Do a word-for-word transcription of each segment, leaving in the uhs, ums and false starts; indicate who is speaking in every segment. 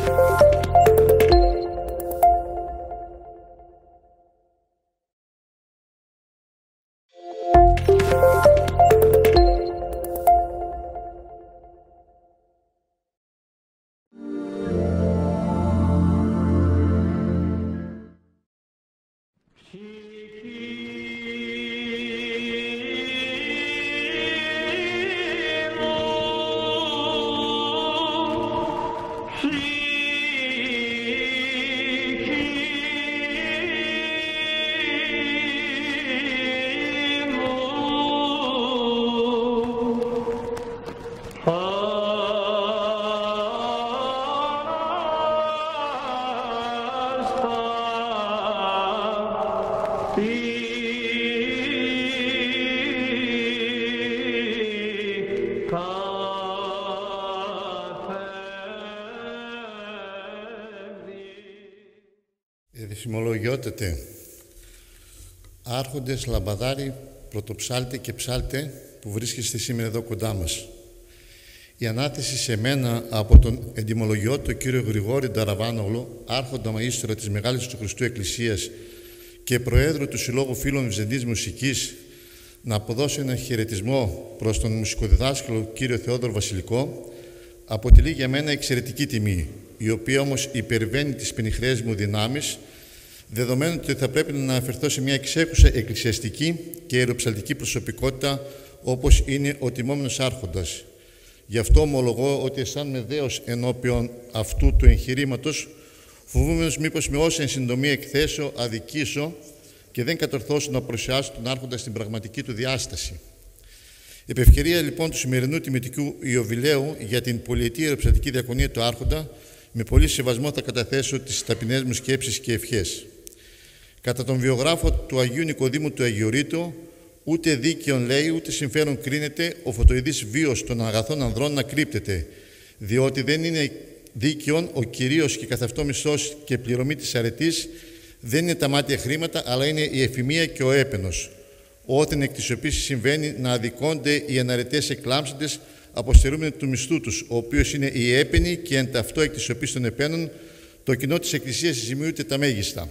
Speaker 1: Εδεσιμολογιότατε, άρχοντες, λαμπαδάροι, πρωτοψάλτε και ψάλτε που βρίσκεστε σήμερα εδώ κοντά μας. Η ανάθεση σε μένα από τον εντιμολογιότο κύριο Γρηγόρη Νταραβάνογλου, άρχοντα μαΐστορα της Μεγάλης του Χριστού Εκκλησίας και Προέδρου του Συλλόγου Φίλων Βυζαντινής Μουσικής, να αποδώσω ένα χαιρετισμό προς τον μουσικοδιδάσκαλο κύριο Θεόδωρο Βασιλικό, αποτελεί για μένα εξαιρετική τιμή, η οποία όμως υπερβαίνει τις πενιχρές μου δυνάμεις, δεδομένου ότι θα πρέπει να αναφερθώ σε μια εξέχουσα εκκλησιαστική και ιεροψαλτική προσωπικότητα, όπως είναι ο τιμόμενος άρχοντας. Γι' αυτό ομολογώ ότι αισθάνομαι δέος ενώπιον αυτού του εγχειρήματος, φοβούμενος μήπως με όσα εν συντομία εκθέσω αδικήσω και δεν κατορθώσω να παρουσιάσω τον άρχοντα στην πραγματική του διάσταση. Επ' ευκαιρία λοιπόν του σημερινού τιμητικού Ιωβιλέου για την πολυετή ιεροψαλτική διακονία του άρχοντα, με πολύ σεβασμό θα καταθέσω τις ταπεινές μου σκέψεις και ευχές. Κατά τον βιογράφο του Αγίου Νικοδήμου του Αγιορείτου, ούτε δίκαιον λέει, ούτε συμφέρον κρίνεται ο φωτοειδής βίος των αγαθών ανδρών να κρύπτεται, διότι δεν είναι δίκαιον ο κυρίως και καθ' αυτό μισθός και πληρωμή της αρετής δεν είναι τα μάτια χρήματα, αλλά είναι η εφημεία και ο έπαινος. Όταν εκ της οποίας συμβαίνει να αδικώνται οι αναρετές εκλάμψαντες, αποστερούμενοι του μισθού τους, ο οποίος είναι η έπαινη και εν ταυτό εκ της οποίας των επένων, το κοινό της Εκκλησίας ζημιούται τα μέγιστα.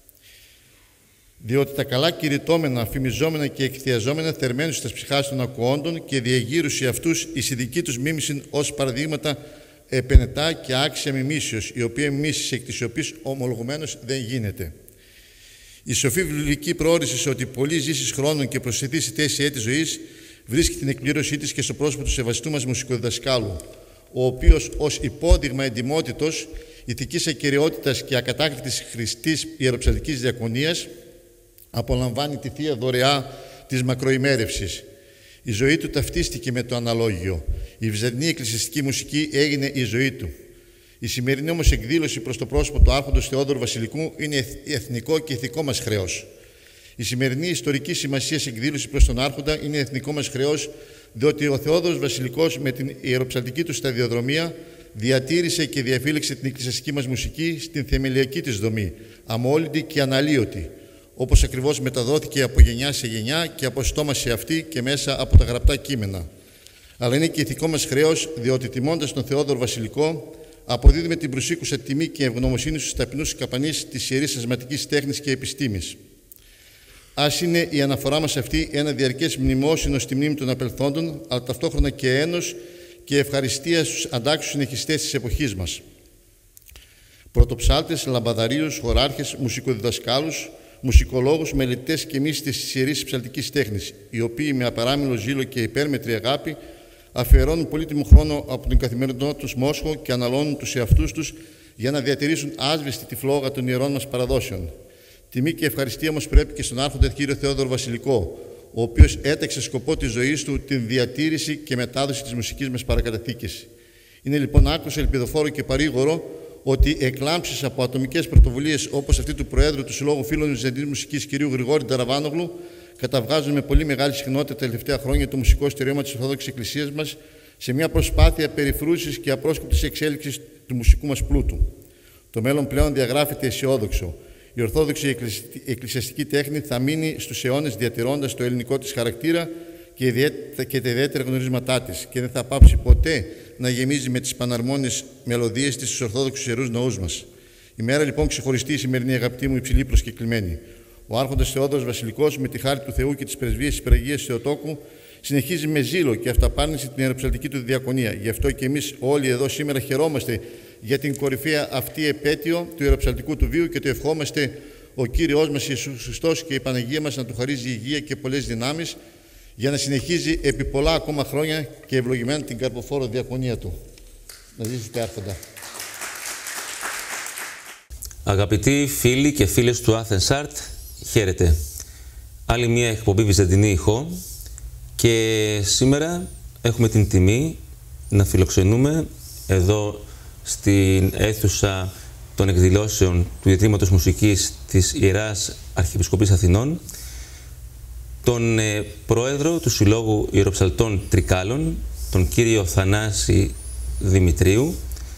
Speaker 1: Διότι τα καλά κηρυτόμενα, φημιζόμενα και εκθιαζόμενα θερμαίνουν στα ψυχάς των ακουόντων και διεγείρουσι αυτούς εις η δική τους μίμησιν ως παραδείγματα επενετά και άξια μιμήσεως, η οποία μιμήσεις εκ της οποίας ομολογουμένως δεν γίνεται. Η σοφή βιβλική προώρηση ότι πολλή ζήσεις χρόνων και προσθεθεί σε τέσσερις έτη ζωής βρίσκει την εκπλήρωσή της και στο πρόσωπο του σεβαστού μας μουσικοδιδασκάλου, ο οποίος ως υπόδειγμα εντιμότητος, ηθικής ακεραιότητας και ακατάκριτης χρηστής ιεροψαλτικής διακονίας απολαμβάνει τη θεία δωρεά της μακροημέρευσης. Η ζωή του ταυτίστηκε με το αναλόγιο. Η βυζαντινή εκκλησιαστική μουσική έγινε η ζωή του. Η σημερινή όμως εκδήλωση προς το πρόσωπο του άρχοντος Θεόδωρου Βασιλικού είναι εθνικό και ηθικό μας χρέος. Η σημερινή ιστορική σημασία εκδήλωση προς τον άρχοντα είναι εθνικό μας χρέος, διότι ο Θεόδωρος Βασιλικός με την ιεροψαλτική του σταδιοδρομία διατήρησε και διαφύλαξε την εκκλησιαστική μας μουσική στην θεμελιακή της δομή, αμόλυντη και αναλύωτη, όπως ακριβώς μεταδόθηκε από γενιά σε γενιά και από στόμα σε αυτή και μέσα από τα γραπτά κείμενα. Αλλά είναι και ηθικό μας χρέος, διότι τιμώντας τον Θεόδωρο Βασιλικό, αποδίδουμε την προσήκουσα τιμή και ευγνωμοσύνη στους ταπεινούς καπανείς της ιερής ασματικής τέχνης και επιστήμης. Ας είναι η αναφορά μας αυτή ένα διαρκές μνημόσυνο στη μνήμη των απελθόντων, αλλά ταυτόχρονα και ένος και ευχαριστία στους αντάξιους συνεχιστές της εποχής μας. Πρωτοψάλτες, λαμπαδαρίους, χωράρχες, μουσικοδιδασκάλους, μουσικολόγους, μελετητές και μύστες της ιερής ψαλτικής τέχνης, οι οποίοι με απαράμιλο ζήλο και υπέρμετρη αγάπη αφιερώνουν πολύτιμο χρόνο από τον καθημερινό τους μόσχο και αναλώνουν τους εαυτούς τους για να διατηρήσουν άσβεστη τη φλόγα των ιερών μας παραδόσεων. Τιμή και ευχαριστία όμως πρέπει και στον άρχοντα κύριο Θεόδωρο Βασιλικό, ο οποίος έταξε σκοπό της ζωής του την διατήρηση και μετάδοση της μουσικής μας παρακαταθήκης. Είναι λοιπόν άκρως ελπιδοφόρο και παρήγορο ότι εκλάμψεις από ατομικές πρωτοβουλίες όπως αυτή του Προέδρου του Συλλόγου Φίλων Βυζαντινής Μουσικής κ. Γρηγόρη Νταραβάνογλου καταβγάζουν με πολύ μεγάλη συχνότητα τα τελευταία χρόνια το μουσικό στερέωμα της Ορθόδοξης Εκκλησίας μας σε μια προσπάθεια περιφρούσης και απρόσκοπτης εξέλιξης του μουσικού μας πλούτου. Το μέλλον πλέον διαγράφεται αισιόδοξο. Η Ορθόδοξη εκκλησιαστική τέχνη θα μείνει στους αιώνες διατηρώντας το ελληνικό της χαρακτήρα και, ιδιαίτερα, και τα ιδιαίτερα γνωρίσματά της και δεν θα πάψει ποτέ να γεμίζει με τις παναρμόνιες μελωδίες της στους Ορθόδοξους Ιερούς Ναούς μας. Η μέρα λοιπόν ξεχωριστή η σημερινή, αγαπητή μου, υψηλή προσκεκλημένη. Ο Άρχοντας Θεόδωρος Βασιλικός, με τη χάρη του Θεού και της πρεσβείας της Υπεραγίας Θεοτόκου, συνεχίζει με ζήλο και αυταπάρνηση την ιεροψαλτική του διακονία. Γι' αυτό και εμείς όλοι εδώ σήμερα χαιρόμαστε για την κορυφαία αυτή επέτειο του ιεροψαλτικού του βίου και το ευχόμαστε ο Κύριος μας Ιησούς Χριστός και η Παναγία μας να του χαρίζει υγεία και πολλές δυνάμεις για να συνεχίζει επί πολλά ακόμα χρόνια και ευλογημένα την καρποφόρο διακονία του. Να ζήσετε, Άρχοντα.
Speaker 2: Αγαπητοί φίλοι και φίλες του Athens Art, χαίρετε. Άλλη μια εκπομπή Βυζαντινή Ηχό και σήμερα έχουμε την τιμή να φιλοξενούμε εδώ στην αίθουσα των εκδηλώσεων του Ιδρύματος Μουσικής της Ιεράς Αρχιεπισκοπής Αθηνών τον ε, πρόεδρο του Συλλόγου Ιεροψαλτών Τρικάλων, τον κύριο Θανάση Δημητρίου,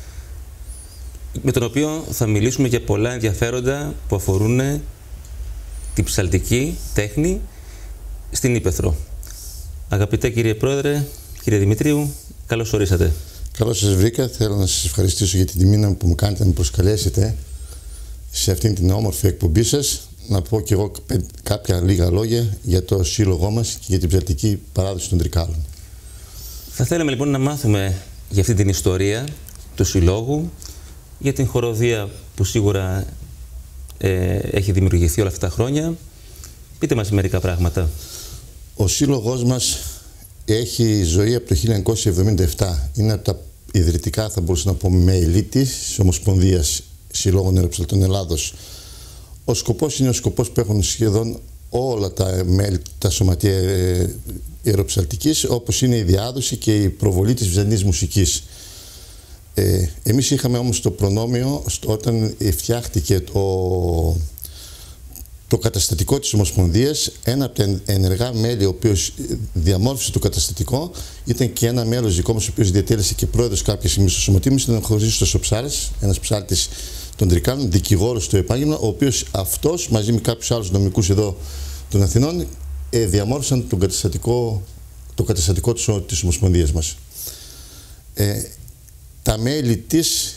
Speaker 2: με τον οποίο θα μιλήσουμε για πολλά ενδιαφέροντα που αφορούν την ψαλτική τέχνη στην Ήπεθρο. Αγαπητέ κύριε Πρόεδρε, κύριε Δημητρίου, καλώς ορίσατε.
Speaker 1: Καλώς σας βρήκα. Θέλω να σας ευχαριστήσω για την τιμή που μου κάνετε να με προσκαλέσετε σε αυτήν την όμορφη εκπομπή σας. Να πω και εγώ κάποια λίγα λόγια για το σύλλογό μας και για την ψαλτική παράδοση των Τρικάλων.
Speaker 2: Θα θέλαμε λοιπόν να μάθουμε για αυτή την ιστορία του συλλόγου, για την χοροδία που σίγουρα ε, έχει δημιουργηθεί όλα αυτά τα χρόνια. Πείτε μας μερικά πράγματα.
Speaker 1: Ο σύλλογός μας έχει ζωή από το χίλια εννιακόσια εβδομήντα επτά. Είναι από τα ιδρυτικά, θα μπορούσα να πω, μέλη της Ομοσπονδίας Συλλόγων Ιεροψαλτών Ελλάδος. Ο σκοπός είναι ο σκοπός που έχουν σχεδόν όλα τα μέλη, τα σωματεία ιεροψαλτικής, όπως είναι η διάδοση και η προβολή της βυζαντινής μουσικής. Ε, εμείς είχαμε όμως το προνόμιο όταν φτιάχτηκε το, το καταστατικό της Ομοσπονδίας. Ένα από τα ενεργά μέλη ο οποίος διαμόρφωσε το καταστατικό ήταν και ένα μέλος δικό μας ο οποίος διατέλεσε και πρόεδρος κάποια στιγμή στο σωματείο μας, ήταν ο Χρήστος ο Ψάρας, ένας ψάλτης των Τρικάλων, δικηγόρος στο επάγγελμα, ο οποίος αυτός μαζί με κάποιους άλλους νομικούς εδώ των Αθηνών ε, διαμόρφωσαν το καταστατικό, το καταστατικό της, της Ομοσπονδίας μας. Ε, τα μέλη της,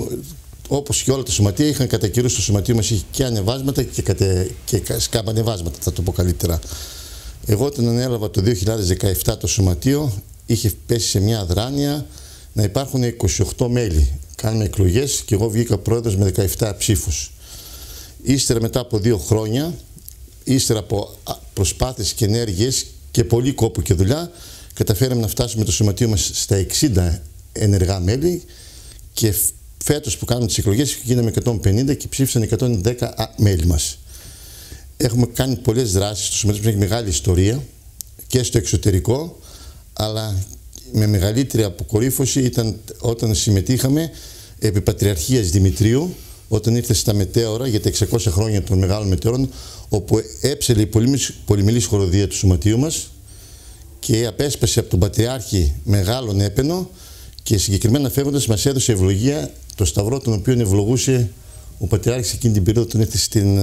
Speaker 1: όπως και όλα τα σωματεία, είχαν κατά καιρούς στο σωματείο μας, είχε και ανεβάσματα και, κατε, και σκαμπανεβάσματα, θα το πω καλύτερα. Εγώ όταν ανέλαβα το δύο χιλιάδες δεκαεπτά το σωματείο, είχε πέσει σε μια αδράνεια να υπάρχουν είκοσι οκτώ μέλη. Κάνουμε εκλογές και εγώ βγήκα πρόεδρος με δεκαεπτά ψήφους. Ύστερα, μετά από δύο χρόνια, ύστερα από προσπάθειες και ενέργειες και πολύ κόπο και δουλειά, καταφέραμε να φτάσουμε το σωματείο μας στα εξήντα ενεργά μέλη και φέτος που κάνουμε τις εκλογές γίναμε εκατόν πενήντα και ψήφισαν εκατόν δέκα μέλη μας. Έχουμε κάνει πολλές δράσεις, το σωματείο μας έχει μεγάλη ιστορία και στο εξωτερικό, αλλά με μεγαλύτερη αποκορύφωση ήταν όταν συμμετείχαμε επί Πατριαρχίας Δημητρίου, όταν ήρθε στα μετέωρα για τα εξακόσια χρόνια των μεγάλων μετέωρων, όπου έψελε η πολυμελής χοροδία του σωματείου μας και απέσπασε από τον Πατριάρχη μεγάλον έπαινο και συγκεκριμένα φεύγοντας μας έδωσε ευλογία το σταυρό τον οποίο ευλογούσε ο Πατριάρχης εκείνη την περίοδο τον ήρθε στην,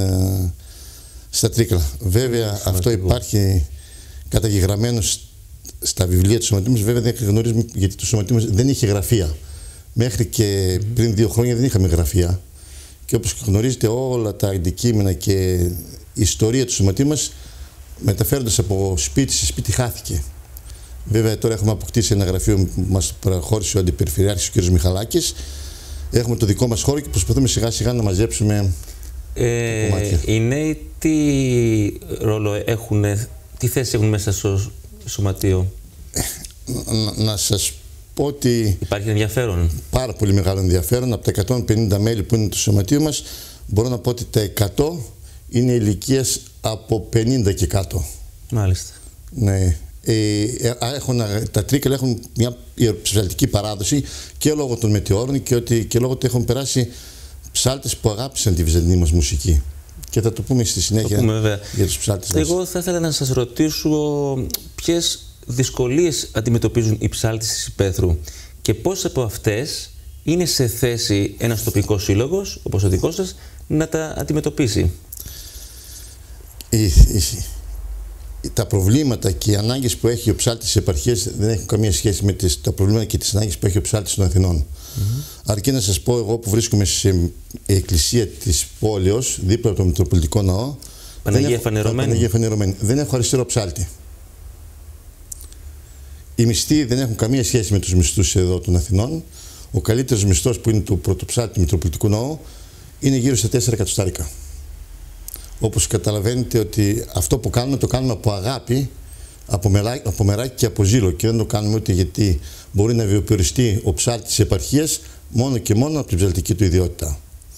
Speaker 1: στα Τρίκαλα. Βέβαια αυτό υπάρχει καταγεγραμμένο στα βιβλία του σωματείου μας, βέβαια δεν γνωρίζουμε γιατί το σωματείο μας δεν είχε γραφεία. Μέχρι και πριν δύο χρόνια δεν είχαμε γραφεία. Και όπως γνωρίζετε όλα τα αντικείμενα και η ιστορία του σωματείου μας μεταφέροντας από σπίτι σε σπίτι χάθηκε. Βέβαια τώρα έχουμε αποκτήσει ένα γραφείο που μας παραχώρησε ο Αντιπεριφερειάρχης ο κ. Μιχαλάκης. Έχουμε το δικό μας χώρο και προσπαθούμε σιγά σιγά να μαζέψουμε
Speaker 2: ε, κομμάτια. Οι νέοι τι ρόλο έχουν, τι θέση έχουν μέσα στο σωματείο?
Speaker 1: Να, να σας πω ότι
Speaker 2: υπάρχει ενδιαφέρον.
Speaker 1: Πάρα πολύ μεγάλο ενδιαφέρον. Από τα εκατόν πενήντα μέλη που είναι το σωματείο μας, μπορώ να πω ότι τα εκατό είναι ηλικίας από πενήντα και κάτω.
Speaker 2: Μάλιστα.
Speaker 1: Ναι. Ε, έχουν, τα Τρίκαλα έχουν μια ψαλτική παράδοση και λόγω των μετεώρων και, ότι, και λόγω ότι έχουν περάσει ψάλτες που αγάπησαν τη βυζαντινή μας μουσική. Και θα το πούμε στη συνέχεια
Speaker 2: το πούμε,
Speaker 1: για τους ψάλτες μας.
Speaker 2: Εγώ θα ήθελα να σας ρωτήσω ποιες δυσκολίες αντιμετωπίζουν οι ψάλτες της Ηπέθρου και πώς από αυτές είναι σε θέση ένας τοπικός σύλλογος, όπως ο δικός σας, να τα αντιμετωπίσει.
Speaker 1: Η, η, τα προβλήματα και οι ανάγκες που έχει ο ψάλτης στις επαρχίες δεν έχουν καμία σχέση με τις, τα προβλήματα και τις ανάγκες που έχει ο ψάλτης των Αθηνών. Mm-hmm. Αρκεί να σας πω, εγώ που βρίσκομαι σε εκκλησία της πόλεως, δίπλα από το Μητροπολιτικό Ναό,
Speaker 2: Παναγία Φανερωμένη.
Speaker 1: Παναγία Φανερωμένη. Δεν έχω αριστερό ψάλτη. Οι μισθοί δεν έχουν καμία σχέση με τους μισθούς εδώ των Αθηνών. Ο καλύτερος μισθός που είναι του πρωτοψάλτη του Μητροπολιτικού Ναού είναι γύρω στα τέσσερα εκατοστάρικα. Όπως καταλαβαίνετε ότι αυτό που κάνουμε το κάνουμε από αγάπη, από, μερά, από μεράκι και από ζήλο, και δεν το κάνουμε ούτε γιατί μπορεί να βιοπεριστεί ο ψάλτης της επαρχίας μόνο και μόνο από την ψαλτική του ιδιότητα.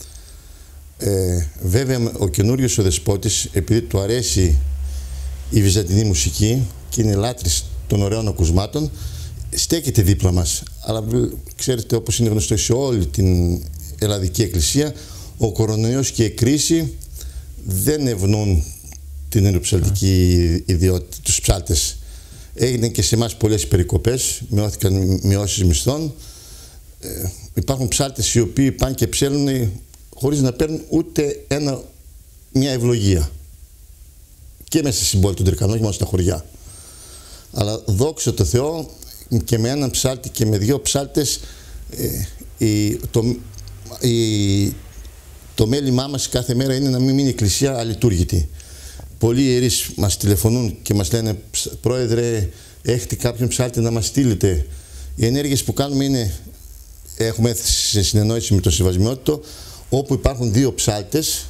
Speaker 1: Ε, βέβαια ο καινούριος ο δεσπότης, επειδή του αρέσει η βυζαντινή μουσική και είναι λάτρης των ωραίων ακουσμάτων, στέκεται δίπλα μας. Αλλά ξέρετε, όπως είναι γνωστό σε όλη την Ελλαδική Εκκλησία, ο κορονοϊός και η κρίση δεν ευνοούν την ενδοψαλτική ιδιότητα, τους ψάλτες. Έγιναν και σε εμάς πολλές περικοπές, μειώθηκαν μειώσεις μισθών. Ε, υπάρχουν ψάλτες οι οποίοι πάνε και ψέλνουν χωρίς να παίρνουν ούτε ένα, μια ευλογία. Και μέσα στην πόλη των Τρικανών και μόνο στα χωριά. Αλλά δόξα τω Θεώ, και με έναν ψάλτη και με δύο ψάλτες, ε, η, το, η, το μέλημά μας κάθε μέρα είναι να μην μείνει η εκκλησία αλειτούργητη. Πολλοί ιερείς μας τηλεφωνούν και μας λένε, πρόεδρε, έχετε κάποιον ψάλτη να μας στείλετε. Οι ενέργειες που κάνουμε είναι, έχουμε έρθει σε συνεννόηση με το Σεβασμιότητο, όπου υπάρχουν δύο ψάλτες,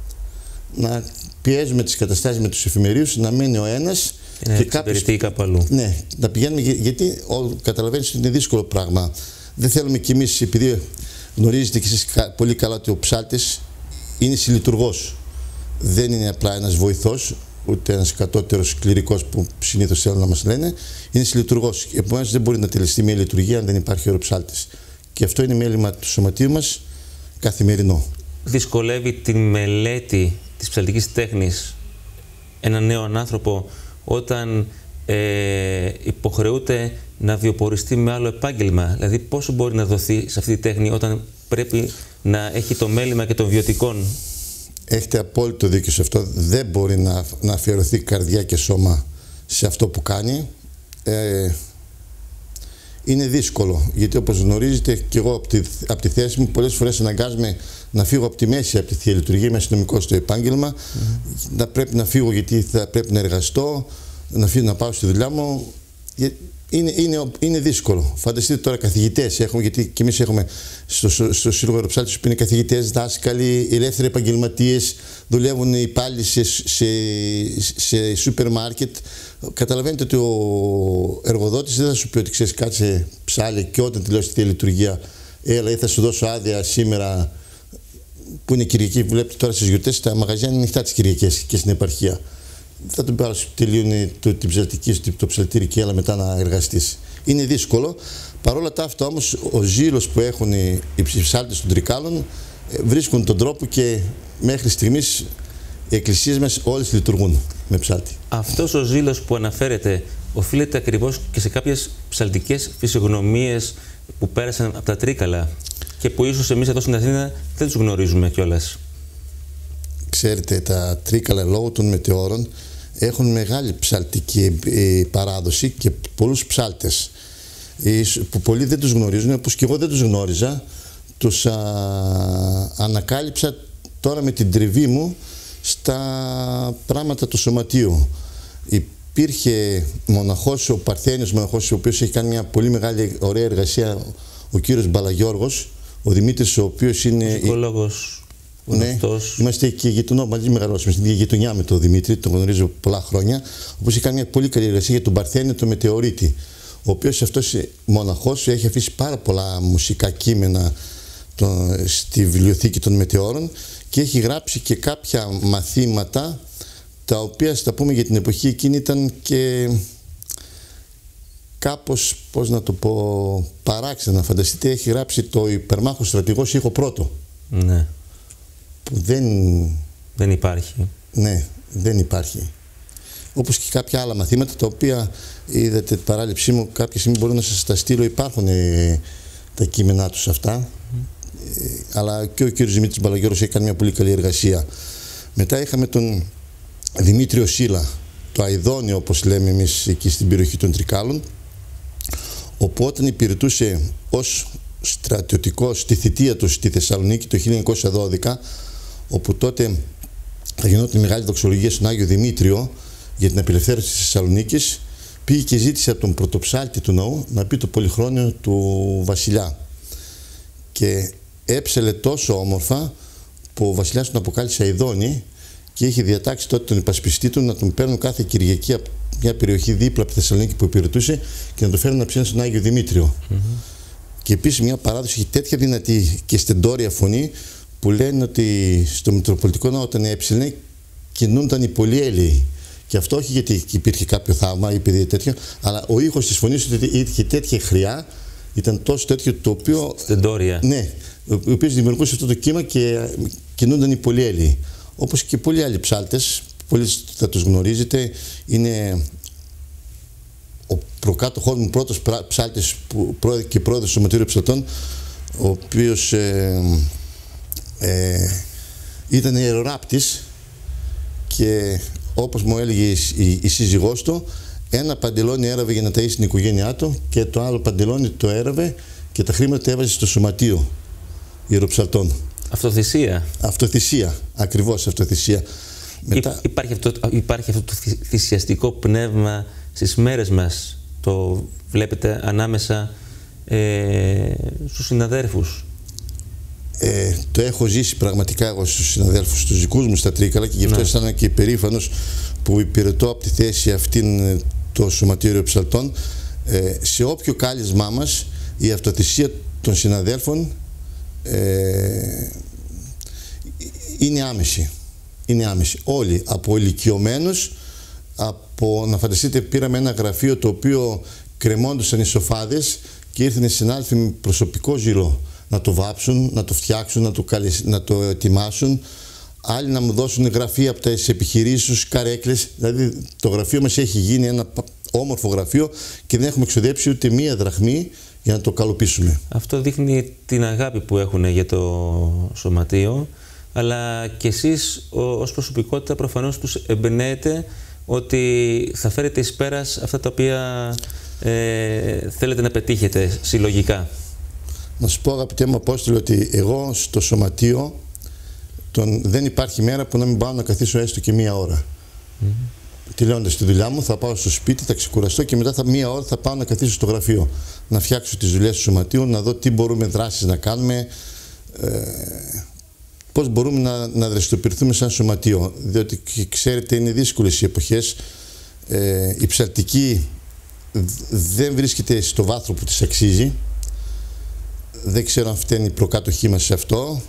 Speaker 1: να πιέζουμε τις καταστάσεις με τους εφημερίους, να μένει ο ένας
Speaker 2: και, και κάποιος, κάπου αλλού.
Speaker 1: Ναι, να πηγαίνουμε, γιατί ο, καταλαβαίνεις ότι είναι δύσκολο πράγμα. Δεν θέλουμε κι εμείς, επειδή γνωρίζετε κι εσείς πολύ καλά ότι ο ψάλτης είναι συλλειτουργός. Δεν είναι απλά ένας βοηθός, ούτε ένας κατώτερος κληρικός που συνήθως θέλουν να μας λένε. Είναι συλλειτουργός. Επομένως δεν μπορεί να τελεστεί μια λειτουργία αν δεν υπάρχει ωραίο ψάλτης. Και αυτό είναι μέλημα του σωματείου μας καθημερινό.
Speaker 2: Δυσκολεύει τη μελέτη της ψαλτικής τέχνης έναν νέο άνθρωπο όταν ε, υποχρεούται να βιοποριστεί με άλλο επάγγελμα? Δηλαδή πόσο μπορεί να δοθεί σε αυτή τη τέχνη όταν πρέπει να έχει το μέλημα και των βιωτικών?
Speaker 1: Έχετε απόλυτο δίκιο σε αυτό. Δεν μπορεί να, να αφιερωθεί καρδιά και σώμα σε αυτό που κάνει. Ε, είναι δύσκολο, γιατί όπως γνωρίζετε και εγώ από τη, από τη θέση μου πολλές φορές αναγκάζομαι να φύγω από τη μέση από τη Θεία Λειτουργία. Είμαι αστυνομικός στο επάγγελμα, mm. να πρέπει να φύγω γιατί θα πρέπει να εργαστώ, να, φύγω, να πάω στη δουλειά μου. Είναι, είναι, είναι δύσκολο. Φανταστείτε τώρα καθηγητές έχουμε, γιατί και εμείς έχουμε στο, στο Σύλλογο Αεροψάλτης που είναι καθηγητές, δάσκαλοι, ελεύθεροι επαγγελματίες, δουλεύουν υπάλληλοι σε, σε, σε σούπερ μάρκετ. Καταλαβαίνετε ότι ο εργοδότης δεν θα σου πει ότι ξέρεις, κάτσε ψάλε και όταν τελειώσει τη Θεία Λειτουργία, έλα ή θα σου δώσω άδεια σήμερα που είναι Κυριακή. Βλέπετε τώρα στις γιορτές τα μαγαζιά είναι ανοιχτά τις Κυριακές και στην επαρχία. Θα τον πάρω, τελείωνε το, την ψαλτική, το ψαλτήρι και έλα μετά να εργαστείς. Είναι δύσκολο. Παρ' όλα τα αυτά όμως ο ζήλος που έχουν οι ψάλτες των Τρικάλων βρίσκουν τον τρόπο και μέχρι στιγμής οι εκκλησίες μας όλες λειτουργούν με ψάλτη.
Speaker 2: Αυτός ο ζήλος που αναφέρεται οφείλεται ακριβώς και σε κάποιες ψαλτικές φυσιογνωμίες που πέρασαν από τα Τρίκαλα και που ίσως εμείς εδώ στην Αθήνα δεν τους γνωρίζουμε κιόλας. Ξέρετε,
Speaker 1: τα Τρίκαλα λόγω των μετεώρων έχουν μεγάλη ψαλτική παράδοση και πολλούς ψάλτες που πολλοί δεν τους γνωρίζουν, όπως και εγώ δεν τους γνώριζα. Τους α, ανακάλυψα τώρα με την τριβή μου στα πράγματα του σωματείου. Υπήρχε μοναχός, ο Παρθένιος μοναχός, ο οποίος έχει κάνει μια πολύ μεγάλη ωραία εργασία, ο κύριος Μπαλαγιώργος, ο Δημήτρης, ο οποίος είναι
Speaker 2: μουσικολόγος.
Speaker 1: Ναι, είμαστε και γειτονό, μαζί μεγαλώσαμε στην ίδια γειτονιά με τον Δημήτρη, τον γνωρίζω πολλά χρόνια. Όπως είχε κάνει μια πολύ καλή εργασία για τον Παρθένιο, τον Μετεωρίτη, ο οποίος αυτός μοναχός έχει αφήσει πάρα πολλά μουσικά κείμενα το, στη βιβλιοθήκη των Μετεώρων και έχει γράψει και κάποια μαθήματα τα οποία, στα πούμε, για την εποχή εκείνη ήταν και κάπως, πώς να το πω, παράξενα. Φανταστείτε, έχει γράψει το υπερμάχος στρατηγός ήχο πρώτο.
Speaker 2: Ναι.
Speaker 1: Που δεν...
Speaker 2: δεν υπάρχει.
Speaker 1: Ναι, δεν υπάρχει. Όπως και κάποια άλλα μαθήματα τα οποία είδατε την παράληψή μου, κάποια στιγμή μπορώ να σας τα στείλω, υπάρχουν ε, τα κείμενά τους αυτά. Mm. Ε, αλλά και ο κύριος Δημήτρης Μπαλαγιώρος έχει κάνει μια πολύ καλή εργασία. Μετά είχαμε τον Δημήτριο Σίλα, το αηδόνιο, όπως λέμε εμείς εκεί στην περιοχή των Τρικάλων, όπου όταν υπηρετούσε ως στρατιωτικός στη θητεία του στη Θεσσαλονίκη το χίλια εννιακόσια δώδεκα, όπου τότε θα γινόταν μεγάλη δοξολογία στον Άγιο Δημήτριο για την απελευθέρωση της Θεσσαλονίκης, πήγε και ζήτησε από τον πρωτοψάλτη του ναού να πει το πολυχρόνιο του βασιλιά. Και έψελε τόσο όμορφα που ο βασιλιάς τον αποκάλυψε Αηδόνη και είχε διατάξει τότε τον υπασπιστή του να τον παίρνουν κάθε Κυριακή από μια περιοχή δίπλα από τη Θεσσαλονίκη που υπηρετούσε και να τον φέρουν να ψήνουν στον Άγιο Δημήτριο. Mm-hmm. Και επίσης μια παράδοση έχει τέτοια δυνατή και στεντόρια φωνή που λένε ότι στο Μητροπολιτικό Ναό όταν έψιλε κινούνταν οι πολυέλαιοι. Και αυτό όχι γιατί υπήρχε κάποιο θαύμα ή παιδί τέτοιο, αλλά ο ήχος της φωνής του είχε τέτοια χρειά, ήταν τόσο τέτοιο το οποίο.
Speaker 2: Στεντόρια.
Speaker 1: Ναι, ο οποίος δημιουργούσε αυτό το κύμα και κινούνταν οι πολυέλαιοι. Όπως και πολλοί άλλοι ψάλτες, πολλοί θα τους γνωρίζετε, είναι ο προκάτοχός μου πρώτος ψάλτης και πρόεδρος του Σωματείου Ψαλτών, ο οποίος ε, ε, ήταν ιεροράπτης και όπως μου έλεγε η, η, η σύζυγός του, ένα παντελόνι έραβε για να ταΐσει την οικογένειά του και το άλλο παντελόνι το έραβε και τα χρήματα τα έβαζε στο Σωματείο Ιεροψαλτών. Αυτοθυσία. Αυτοθυσία, ακριβώς αυτοθυσία.
Speaker 2: Μετά... Υπάρχει, αυτό, υπάρχει αυτό το θυσιαστικό πνεύμα στις μέρες μας, το βλέπετε ανάμεσα ε, στους συναδέρφους.
Speaker 1: Ε, το έχω ζήσει πραγματικά εγώ στους συναδέλφους, τους δικούς μου στα Τρίκαλα και γι' αυτό αισθάνομαι και περήφανος που υπηρετώ από τη θέση αυτήν το Σωματείο Ιεροψαλτών. Ε, σε όποιο κάλεσμά μας η αυτοθυσία των συναδέλφων ε, είναι άμεση. Είναι άμεση. Όλοι, από ηλικιωμένους, από, να φανταστείτε, πήραμε ένα γραφείο το οποίο κρεμόντουσαν οι σοφάδες και ήρθαν οι συνάδελφοι με προσωπικό ζυρό να το βάψουν, να το φτιάξουν, να το, καλεσ... να το ετοιμάσουν. Άλλοι να μου δώσουν γραφεία από τις επιχειρήσεις τους, καρέκλες. Δηλαδή το γραφείο μας έχει γίνει ένα όμορφο γραφείο και δεν έχουμε εξοδέψει ούτε μία δραχμή για να το καλοποιήσουμε.
Speaker 2: Αυτό δείχνει την αγάπη που έχουν για το Σωματείο, αλλά και εσείς ως προσωπικότητα προφανώς τους εμπνέετε ότι θα φέρετε εις πέρας αυτά τα οποία ε, θέλετε να πετύχετε συλλογικά.
Speaker 1: Να σου πω, αγαπητέ μου Απόστολε, ότι εγώ στο Σωματείο τον, δεν υπάρχει μέρα που να μην πάω να καθίσω έστω και μία ώρα. Mm-hmm. Τελειώνοντας τη δουλειά μου, θα πάω στο σπίτι, θα ξεκουραστώ και μετά θα, μία ώρα θα πάω να καθίσω στο γραφείο. Να φτιάξω τις δουλειές του Σωματείου, να δω τι μπορούμε δράσεις να κάνουμε, ε, πώς μπορούμε να, να δραστηριοποιηθούμε σαν Σωματείο. Διότι ξέρετε, είναι δύσκολες οι εποχές. Ε, η ψαλτική δεν βρίσκεται στο βάθρο που της αξίζει. Δεν ξέρω αν φταίνει η προκάτοχή μας σε αυτό,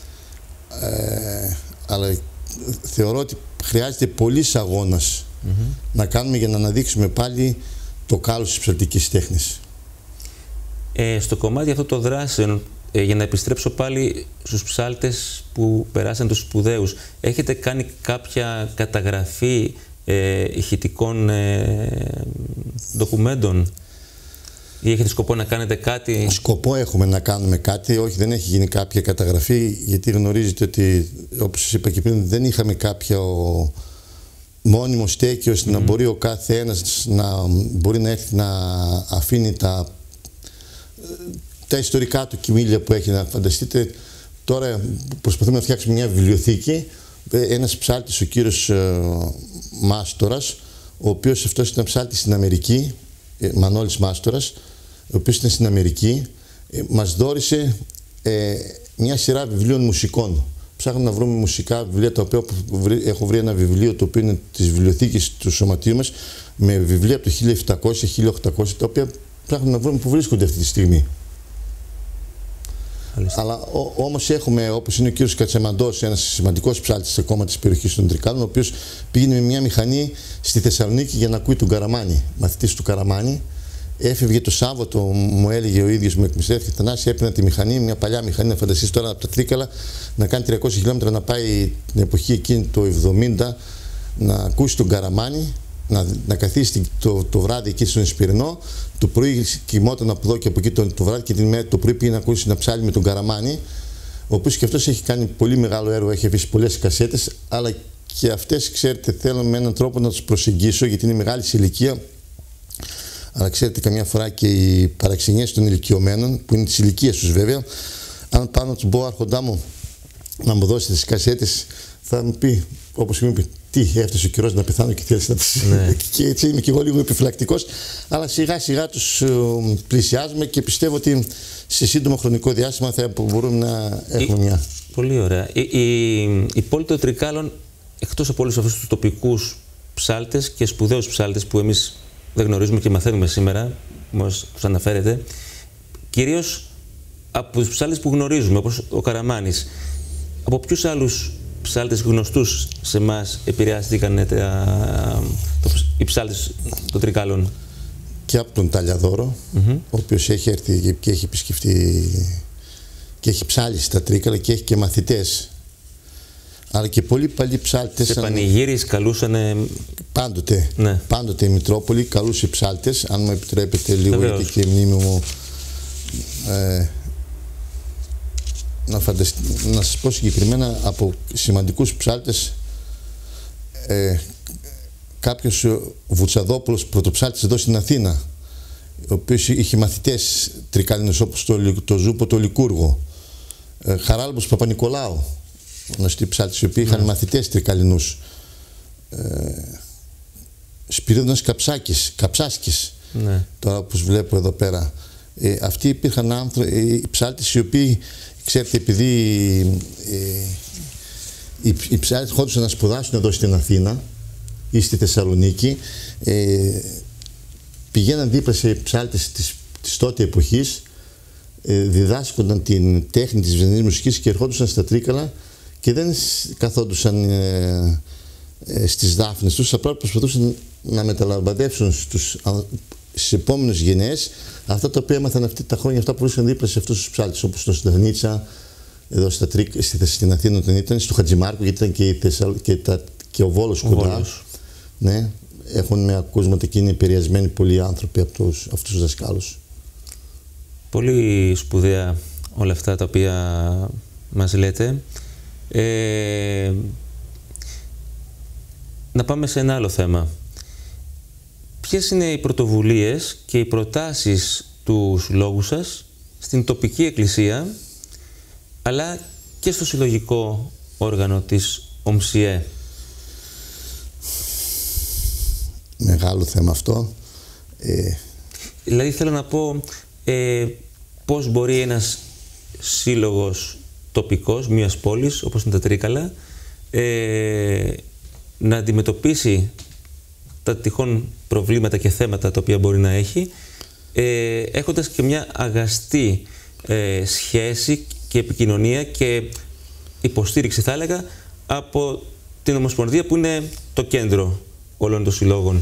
Speaker 1: ε, αλλά θεωρώ ότι χρειάζεται πολύς αγώνας mm-hmm. να κάνουμε για να αναδείξουμε πάλι το κάλος της ψαλτικής τέχνης.
Speaker 2: Ε, στο κομμάτι αυτό των δράσεων, ε, για να επιστρέψω πάλι στους ψάλτες που περάσαν τους σπουδαίους, έχετε κάνει κάποια καταγραφή ε, ηχητικών ε, ντοκουμέντων? Ή έχετε σκοπό να κάνετε κάτι?
Speaker 1: Σκοπό έχουμε να κάνουμε κάτι, όχι, δεν έχει γίνει κάποια καταγραφή, γιατί γνωρίζετε ότι, όπως σας είπα και πριν, δεν είχαμε κάποιο μόνιμο στέκι ώστε mm. να μπορεί ο κάθε ένας να μπορεί να έρθει να αφήνει τα, τα ιστορικά του κοιμήλια που έχει. Να φανταστείτε, τώρα προσπαθούμε να φτιάξουμε μια βιβλιοθήκη. Ένας ψάλτης, ο κύριος ε, Μάστορας, ο οποίος αυτός ήταν ψάλτης στην Αμερική, Μανώλης Μάστορας, ο οποίος ήταν στην Αμερική, ε, μας δώρισε ε, μια σειρά βιβλίων μουσικών. Ψάχνουμε να βρούμε μουσικά βιβλία, τα οποία έχω βρει ένα βιβλίο το οποίο είναι της βιβλιοθήκης του Σωματείου μας, με βιβλία από το χίλια επτακόσια χίλια οκτακόσια, τα οποία ψάχνουμε να βρούμε που βρίσκονται αυτή τη στιγμή. Αλήθεια. Αλλά ό, όμως έχουμε, όπως είναι ο κύριος Κατσεμαντός, ένας σημαντικός ψάλτης ακόμα της περιοχής των Τρικάλων, ο οποίος πήγαινε με μια μηχανή στη Θεσσαλονίκη για να ακούει τον Καραμάνη, μαθητής του Καραμάνη. Έφευγε το Σάββατο, μου έλεγε ο ίδιος, μου εκμυστεύτηκε, Θανάση, έπαιρνε τη μηχανή, μια παλιά μηχανή, να φανταστείς τώρα από τα Τρίκαλα, να κάνει τριακόσια χιλιόμετρα, να πάει την εποχή εκείνη το εβδομήντα, να ακούσει τον Καραμάνη, να, να καθίσει το, το βράδυ εκεί στον Εσπυρινό. Το πρωί κοιμόταν από εδώ και από εκεί το, το βράδυ και την μέρα το πρωί πήγε να ακούσει ένα ψάλι με τον Καραμάνη, ο οποίος και αυτός έχει κάνει πολύ μεγάλο έργο, έχει αφήσει πολλές κασέτες, αλλά και αυτές, ξέρετε, θέλω με έναν τρόπο να τους προσεγγίσω, γιατί είναι μεγάλη σε ηλικία. Αλλά ξέρετε, καμιά φορά και οι παραξενιές των ηλικιωμένων, που είναι της ηλικίας τους βέβαια, αν πάνω τους πω, άρχοντά μου, να μου δώσετε τις κασέτες, θα μου πει, όπως μου είπε, τι, έφτασε ο καιρός να πεθάνω και θέλεις να τις... Ναι. Και έτσι είμαι και εγώ λίγο επιφυλακτικός, αλλά σιγά σιγά τους πλησιάζουμε και πιστεύω ότι σε σύντομο χρονικό διάστημα θα μπορούμε να έχουμε η... μια...
Speaker 2: Πολύ ωραία. Η, η, η πόλη των Τρικάλων, εκτός από όλους αυτούς τους τοπικούς ψάλτες και σπουδαίους ψάλτες που εμείς δεν γνωρίζουμε και μαθαίνουμε σήμερα, όπως τους αναφέρετε, κυρίως από τους ψάλτες που γνωρίζουμε, όπως ο Καραμάνης, από ποιους άλλους ψάλτες γνωστούς σε εμάς επηρεάστηκαν τα, το, οι ψάλτες των Τρικάλων?
Speaker 1: Και από τον Ταλιαδόρο, mm-hmm. ο οποίος έχει έρθει και έχει επισκεφτεί και έχει ψάλει στα Τρίκαλα και έχει και μαθητές. Αλλά και πολλοί παλιοί ψάλτες.
Speaker 2: Σε πανηγύρις καλούσαν.
Speaker 1: Πάντοτε.
Speaker 2: Ναι.
Speaker 1: Πάντοτε η Μητρόπολη καλούσε ψάλτες. Αν μου επιτρέπετε λίγο, γιατί και η μνήμη μου. Ε, να, φαντασ... να σας πω συγκεκριμένα από σημαντικούς ψάλτες. Ε, κάποιος Βουτσαδόπουλος, πρωτοψάλτης εδώ στην Αθήνα, ο οποίος είχε μαθητές τρικάλινους όπως το, το Ζούπο, το Λικούργο. Ε, Χαράλαμπος Παπα-Νικολάου, γνωστοί ψάλτες, οι οποίοι είχαν ναι. μαθητές τρικαλινούς. Ε, Σπυρίδωνας Καψάκης, Καψάσκης, ναι. τώρα όπως βλέπω εδώ πέρα. Ε, αυτοί υπήρχαν άνθρωποι, οι ψάλτες οι οποίοι, ξέρετε, επειδή ε, οι, οι ψάλτες χόντουσαν να σπουδάσουν εδώ στην Αθήνα ή στη Θεσσαλονίκη, ε, πηγαίναν δίπλα σε ψάλτες της, της τότε εποχής, ε, διδάσκονταν την τέχνη της βυζαντινής μουσικής και ερχόντουσαν στα Τρίκαλα και δεν καθόντουσαν ε, ε, στις δάφνες τους, απλά προσπαθούσαν να μεταλαμπαδεύσουν στους, στις επόμενες γενναίες αυτά τα οποία έμαθαν αυτή τα χρόνια, αυτά που βρίσκαν δίπλα σε αυτούς τους ψάλτες, όπως το Στανίτσα, εδώ στα Τρίκα, στην Αθήνα όταν ήταν, στο Χατζημάρκο, γιατί ήταν και, η Θεσσαλ, και, τα, και ο Βόλος ο κοντά. Βόλος. Ναι, έχουν με ακούσματα και είναι επηρεασμένοι πολλοί άνθρωποι από τους, αυτούς τους δασκάλους.
Speaker 2: Πολύ σπουδαία όλα αυτά τα οποία μας λέτε. Ε, να πάμε σε ένα άλλο θέμα. Ποιες είναι οι πρωτοβουλίες και οι προτάσεις του συλλόγου σας στην τοπική εκκλησία, αλλά και στο συλλογικό όργανο της ΟΜΣΙΕ?
Speaker 1: Μεγάλο θέμα αυτό. Ε...
Speaker 2: Δηλαδή θέλω να πω ε, πώς μπορεί ένας σύλλογος τοπικός μιας πόλης, όπως είναι τα Τρίκαλα, ε, να αντιμετωπίσει τα τυχόν προβλήματα και θέματα τα οποία μπορεί να έχει, ε, έχοντας και μια αγαστή ε, σχέση και επικοινωνία και υποστήριξη, θα έλεγα, από την Ομοσπονδία που είναι το κέντρο όλων των συλλόγων.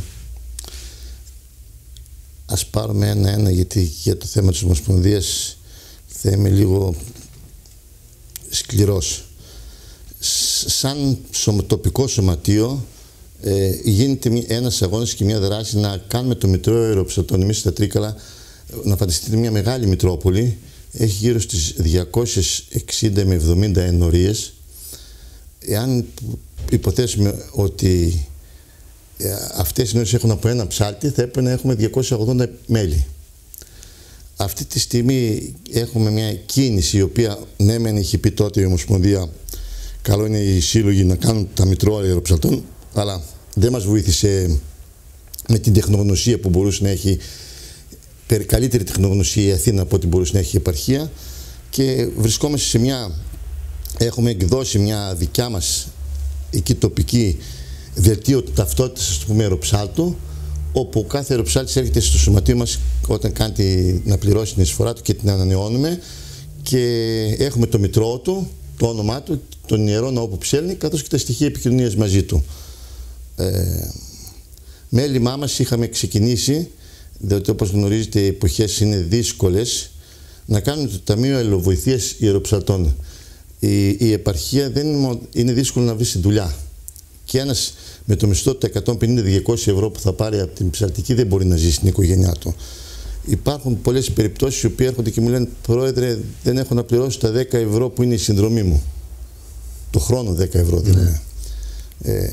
Speaker 1: Ας πάρουμε ένα-ένα, γιατί για το θέμα της Ομοσπονδίας θα είμαι λίγο σκληρός. Σαν τοπικό σωματείο ε, γίνεται ένας αγώνας και μια δράση να κάνουμε το Μητρό Αεροψαλτών εμείς στα Τρίκαλα. Να φανταστείτε μια μεγάλη Μητρόπολη, έχει γύρω στις διακόσιες εξήντα με εβδομήντα ενορίες. Εάν υποθέσουμε ότι αυτές οι ενορίες έχουν από ένα ψάλτη, θα έπρεπε να έχουμε διακόσια ογδόντα μέλη. Αυτή τη στιγμή έχουμε μια κίνηση η οποία, ναι μεν είχε πει τότε η Ομοσπονδία, καλό είναι οι σύλλογοι να κάνουν τα Μητρό Αεροψαλτών, αλλά δεν μας βοήθησε με την τεχνογνωσία που μπορούσε να έχει, καλύτερη τεχνογνωσία η Αθήνα από ό,τι μπορούσε να έχει η επαρχία, και βρισκόμαστε σε μια, έχουμε εκδώσει μια δικιά μας εκεί τοπική δελτίο ταυτότητας, ας το πούμε, αεροψάλτου, όπου κάθε αεροψάλτης έρχεται στο σωματείο μας όταν κάνει να πληρώσει την εισφορά του και την ανανεώνουμε, και έχουμε το μητρό του, το όνομά του, τον ιερό ναό που ψέλνει, καθώς και τα στοιχεία επικοινωνίας μαζί του. Ε, με έλλειμμά μας είχαμε ξεκινήσει, διότι όπως γνωρίζετε οι εποχές είναι δύσκολες, να κάνουμε το Ταμείο Αλληλοβοηθείας Ιεροψαλτών. Η, η επαρχία δεν είναι, είναι δύσκολο να βρει δουλειά. Και ένας με το μισθό του εκατόν πενήντα με διακόσια ευρώ που θα πάρει από την ψαλτική δεν μπορεί να ζήσει στην οικογένειά του. Υπάρχουν πολλές περιπτώσεις οι οποίοι έρχονται και μου λένε, Πρόεδρε, δεν έχω να πληρώσω τα δέκα ευρώ που είναι η συνδρομή μου. Το χρόνο δέκα ευρώ δηλαδή. Mm. Ε,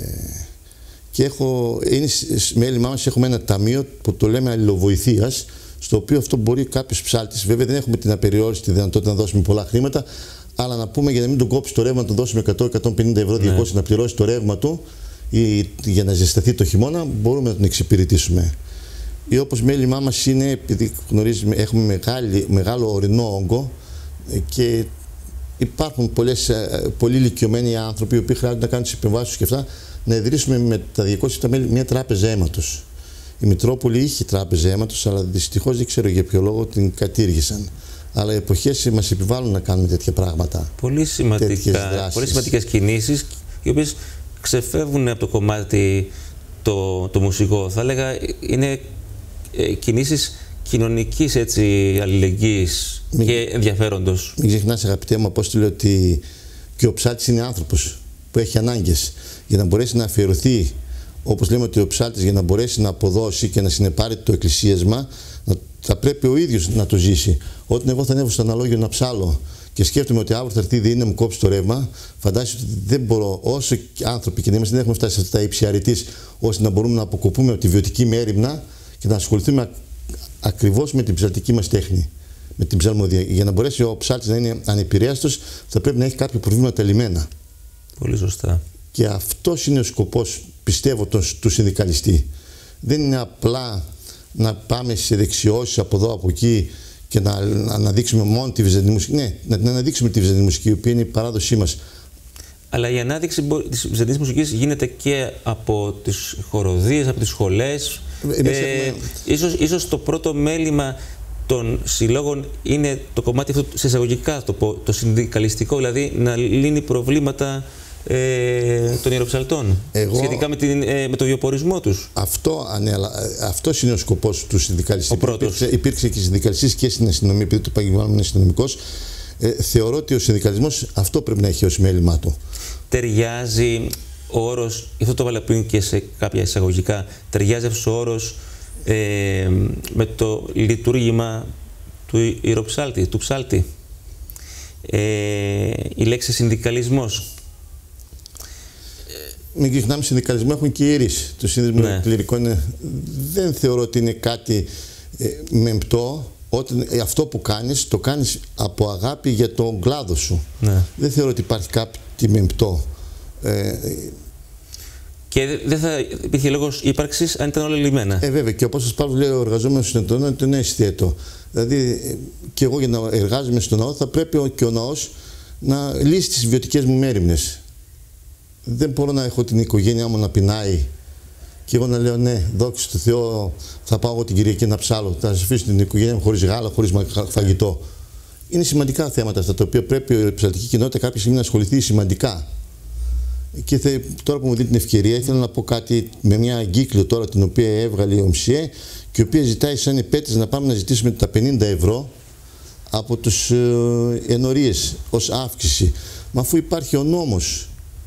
Speaker 1: και έχω, είναι μέλημά μας, έχουμε ένα ταμείο που το λέμε αλληλοβοηθείας, στο οποίο αυτό μπορεί κάποιος ψάλτης, βέβαια δεν έχουμε την απεριόριστη δυνατότητα να δώσουμε πολλά χρήματα, αλλά να πούμε για να μην τον κόψει το ρεύμα, να τον δώσουμε εκατό με εκατόν πενήντα ευρώ, ναι. διακόσια να πληρώσει το ρεύμα του ή για να ζεσταθεί το χειμώνα, μπορούμε να τον εξυπηρετήσουμε. Ή όπως μέλημά μας είναι, επειδή γνωρίζουμε, έχουμε μεγάλη, μεγάλο ορεινό όγκο και υπάρχουν πολλές, πολύ ηλικιωμένοι άνθρωποι οι οποίοι χρειάζονται να κάνουν τις επεμβάσεις και αυτά, να ιδρύσουμε με τα διακόσια μέλη μια τράπεζα αίματος. Η Μητρόπολη είχε τράπεζα αίματος, αλλά δυστυχώς δεν ξέρω για ποιο λόγο την κατήργησαν. Αλλά οι εποχές μας επιβάλλουν να κάνουμε τέτοια πράγματα.
Speaker 2: Πολύ, σημαντικά, πολύ σημαντικές κινήσεις, οι οποίες ξεφεύγουν από το κομμάτι το, το μουσικό. Θα έλεγα είναι ε, κινήσεις κοινωνικής έτσι, αλληλεγγύης μην, και ενδιαφέροντος.
Speaker 1: Μην ξεχνάς, αγαπητέ μου Απόστολε, ότι και ο ψάλτης είναι άνθρωπος που έχει ανάγκες. Για να μπορέσει να αφιερωθεί, όπως λέμε ότι ο ψάλτης για να μπορέσει να αποδώσει και να συνεπάρει το εκκλησίασμα, θα πρέπει ο ίδιος να το ζήσει. Όταν εγώ θα ανέβω στο αναλόγιο να ψάλω και σκέφτομαι ότι αύριο θα έρθει η ΔΕΗ να μου κόψει το ρεύμα, φαντάζομαι ότι δεν μπορώ, όσο άνθρωποι και να είμαστε, δεν έχουμε φτάσει σε αυτά τα ύψη αρετής, ώστε να μπορούμε να αποκοπούμε από τη βιωτική μέριμνα και να ασχοληθούμε ακριβώς με την ψαλτική μας τέχνη, με την ψαλμοδία. Για να μπορέσει ο ψάλτης να είναι ανεπηρέαστος, θα πρέπει να έχει κάποια προβλήματα λυμμένα.
Speaker 2: Πολύ σωστά. Και
Speaker 1: αυτός είναι ο σκοπός, πιστεύω, του συνδικαλιστή. Δεν είναι απλά να πάμε σε δεξιώσεις από εδώ, από εκεί και να αναδείξουμε μόνο τη βυζαντινή μουσική. Ναι, να αναδείξουμε τη βυζαντινή μουσική, η οποία είναι η παράδοσή μας.
Speaker 2: Αλλά η ανάδειξη της βυζαντινής μουσικής γίνεται και από τις χοροδίες, από τις σχολές. Ε, ε, ίσως, ίσως το πρώτο μέλημα των συλλόγων είναι το κομμάτι αυτό, σε εισαγωγικά το πω, το συνδικαλιστικό, δηλαδή να λύνει προβλήματα Ε, των ιεροψαλτών, εγώ, σχετικά με, την, ε, με το βιοπορισμό τους.
Speaker 1: Αυτό, ανέλα, αυτός είναι ο σκοπός του συνδικαλιστή.
Speaker 2: Ο πρώτος.
Speaker 1: Υπήρξε, υπήρξε και συνδικαλιστής και στην αστυνομία, επειδή το επάγγελμά μου είναι αστυνομικός. Ε, θεωρώ ότι ο συνδικαλισμός αυτό πρέπει να έχει ως μέλημά του.
Speaker 2: Ταιριάζει ο όρος, αυτό το έβαλα πριν και σε κάποια εισαγωγικά, ταιριάζει αυτός ο όρος ε, με το λειτουργήμα του ιεροψάλτη, του ψάλτη. Ε, η λέξη συνδικαλισμός.
Speaker 1: Μην ξεχνάμε, συνδικαλισμό έχουν και οι ιερείς. Το σύνδεσμο ναι. κληρικών είναι, δεν θεωρώ ότι είναι κάτι ε, μεμπτό. Όταν ε, αυτό που κάνεις, το κάνεις από αγάπη για τον κλάδο σου. Ναι. Δεν θεωρώ ότι υπάρχει κάτι μεμπτό. Ε,
Speaker 2: και δεν θα υπήρχε λόγος ύπαρξης αν ήταν όλα λυμμένα.
Speaker 1: Ε, βέβαια. Και όπως σας Παύλος λέει, ο εργαζόμενος στον ναό είναι το νέο αισθέτο. Δηλαδή, ε, και εγώ για να εργάζομαι στον ναό, θα πρέπει και ο ναός να λύσει τις βιωτικές μου μέριμνες. Δεν μπορώ να έχω την οικογένειά μου να πεινάει και εγώ να λέω ναι, δόξα τω Θεώ, θα πάω εγώ την Κυριακή να ψάλω. Θα σας αφήσω την οικογένειά μου χωρίς γάλα, χωρίς φαγητό. Είναι σημαντικά θέματα αυτά, τα οποία πρέπει η ψαλτική κοινότητα κάποια στιγμή να ασχοληθεί σημαντικά. Και θε, τώρα που μου δίνει την ευκαιρία, ήθελα να πω κάτι με μια εγκύκλιο τώρα την οποία έβγαλε η ΟΜΣΙΕ και η οποία ζητάει σαν επέτης να πάμε να ζητήσουμε τα πενήντα ευρώ από τους ε, ενορίες ως αύξηση. Μα αφού υπάρχει ο νόμος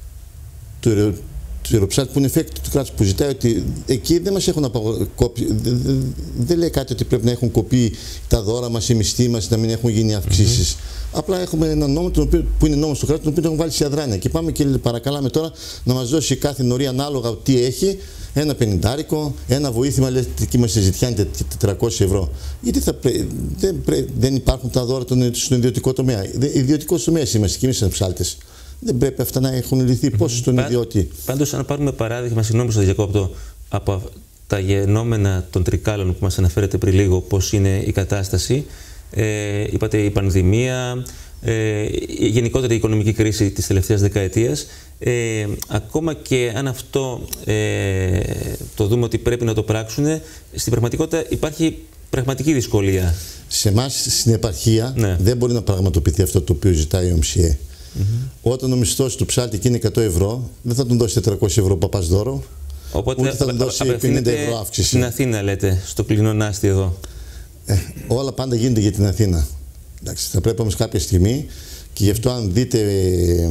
Speaker 1: του ιεροψάλτη που είναι εφέκτο του κράτους, που ζητάει ότι εκεί δεν μας έχουν αποκόψει, δεν, δεν λέει κάτι ότι πρέπει να έχουν κοπεί τα δώρα μας, οι μισθοί μας, να μην έχουν γίνει αυξήσεις. Mm-hmm. Απλά έχουμε ένα νόμο τον οποίο, που είναι νόμος του κράτους, τον οποίο έχουν βάλει σε αδράνεια. Και πάμε και παρακαλάμε τώρα να μας δώσει κάθε νορία ανάλογα τι έχει, ένα πενηντάρικο, ένα βοήθημα, λέει εκεί μας ζητιάνει τετρακόσια ευρώ. Γιατί θα πρέ, δεν, πρέ, δεν υπάρχουν τα δώρα στον ιδιωτικό τομέα. Ιδιωτικός τομέας είμαστε και εμείς σαν ψάλτες. Δεν πρέπει αυτά να έχουν λυθεί. Πώς στον ιδιώτη.
Speaker 2: Πάντως, αν πάρουμε παράδειγμα, συγγνώμη στο διακόπτω, από τα γενόμενα των τρικάλων που μας αναφέρετε πριν λίγο, πώς είναι η κατάσταση. Ε, είπατε η πανδημία, ε, η γενικότερη οικονομική κρίση της τελευταίας δεκαετίας. Ε, ακόμα και αν αυτό ε, το δούμε ότι πρέπει να το πράξουν, στην πραγματικότητα υπάρχει πραγματική δυσκολία.
Speaker 1: Σε εμάς στην επαρχία ναι. δεν μπορεί να πραγματοποιηθεί αυτό το οποίο ζητάει η ΟΜΣΙΕ. Mm-hmm. Όταν ο μισθός του ψάλτη είναι εκατό ευρώ, δεν θα τον δώσει τετρακόσια ευρώ παπάς δώρο,
Speaker 2: οπότε
Speaker 1: ούτε θα τον δώσει πενήντα ευρώ αύξηση.
Speaker 2: Στην Αθήνα λέτε, στο κλεινονάστη εδώ.
Speaker 1: Ε, όλα πάντα γίνονται για την Αθήνα. Εντάξει, θα πρέπει όμως κάποια στιγμή, και γι' αυτό αν δείτε ε,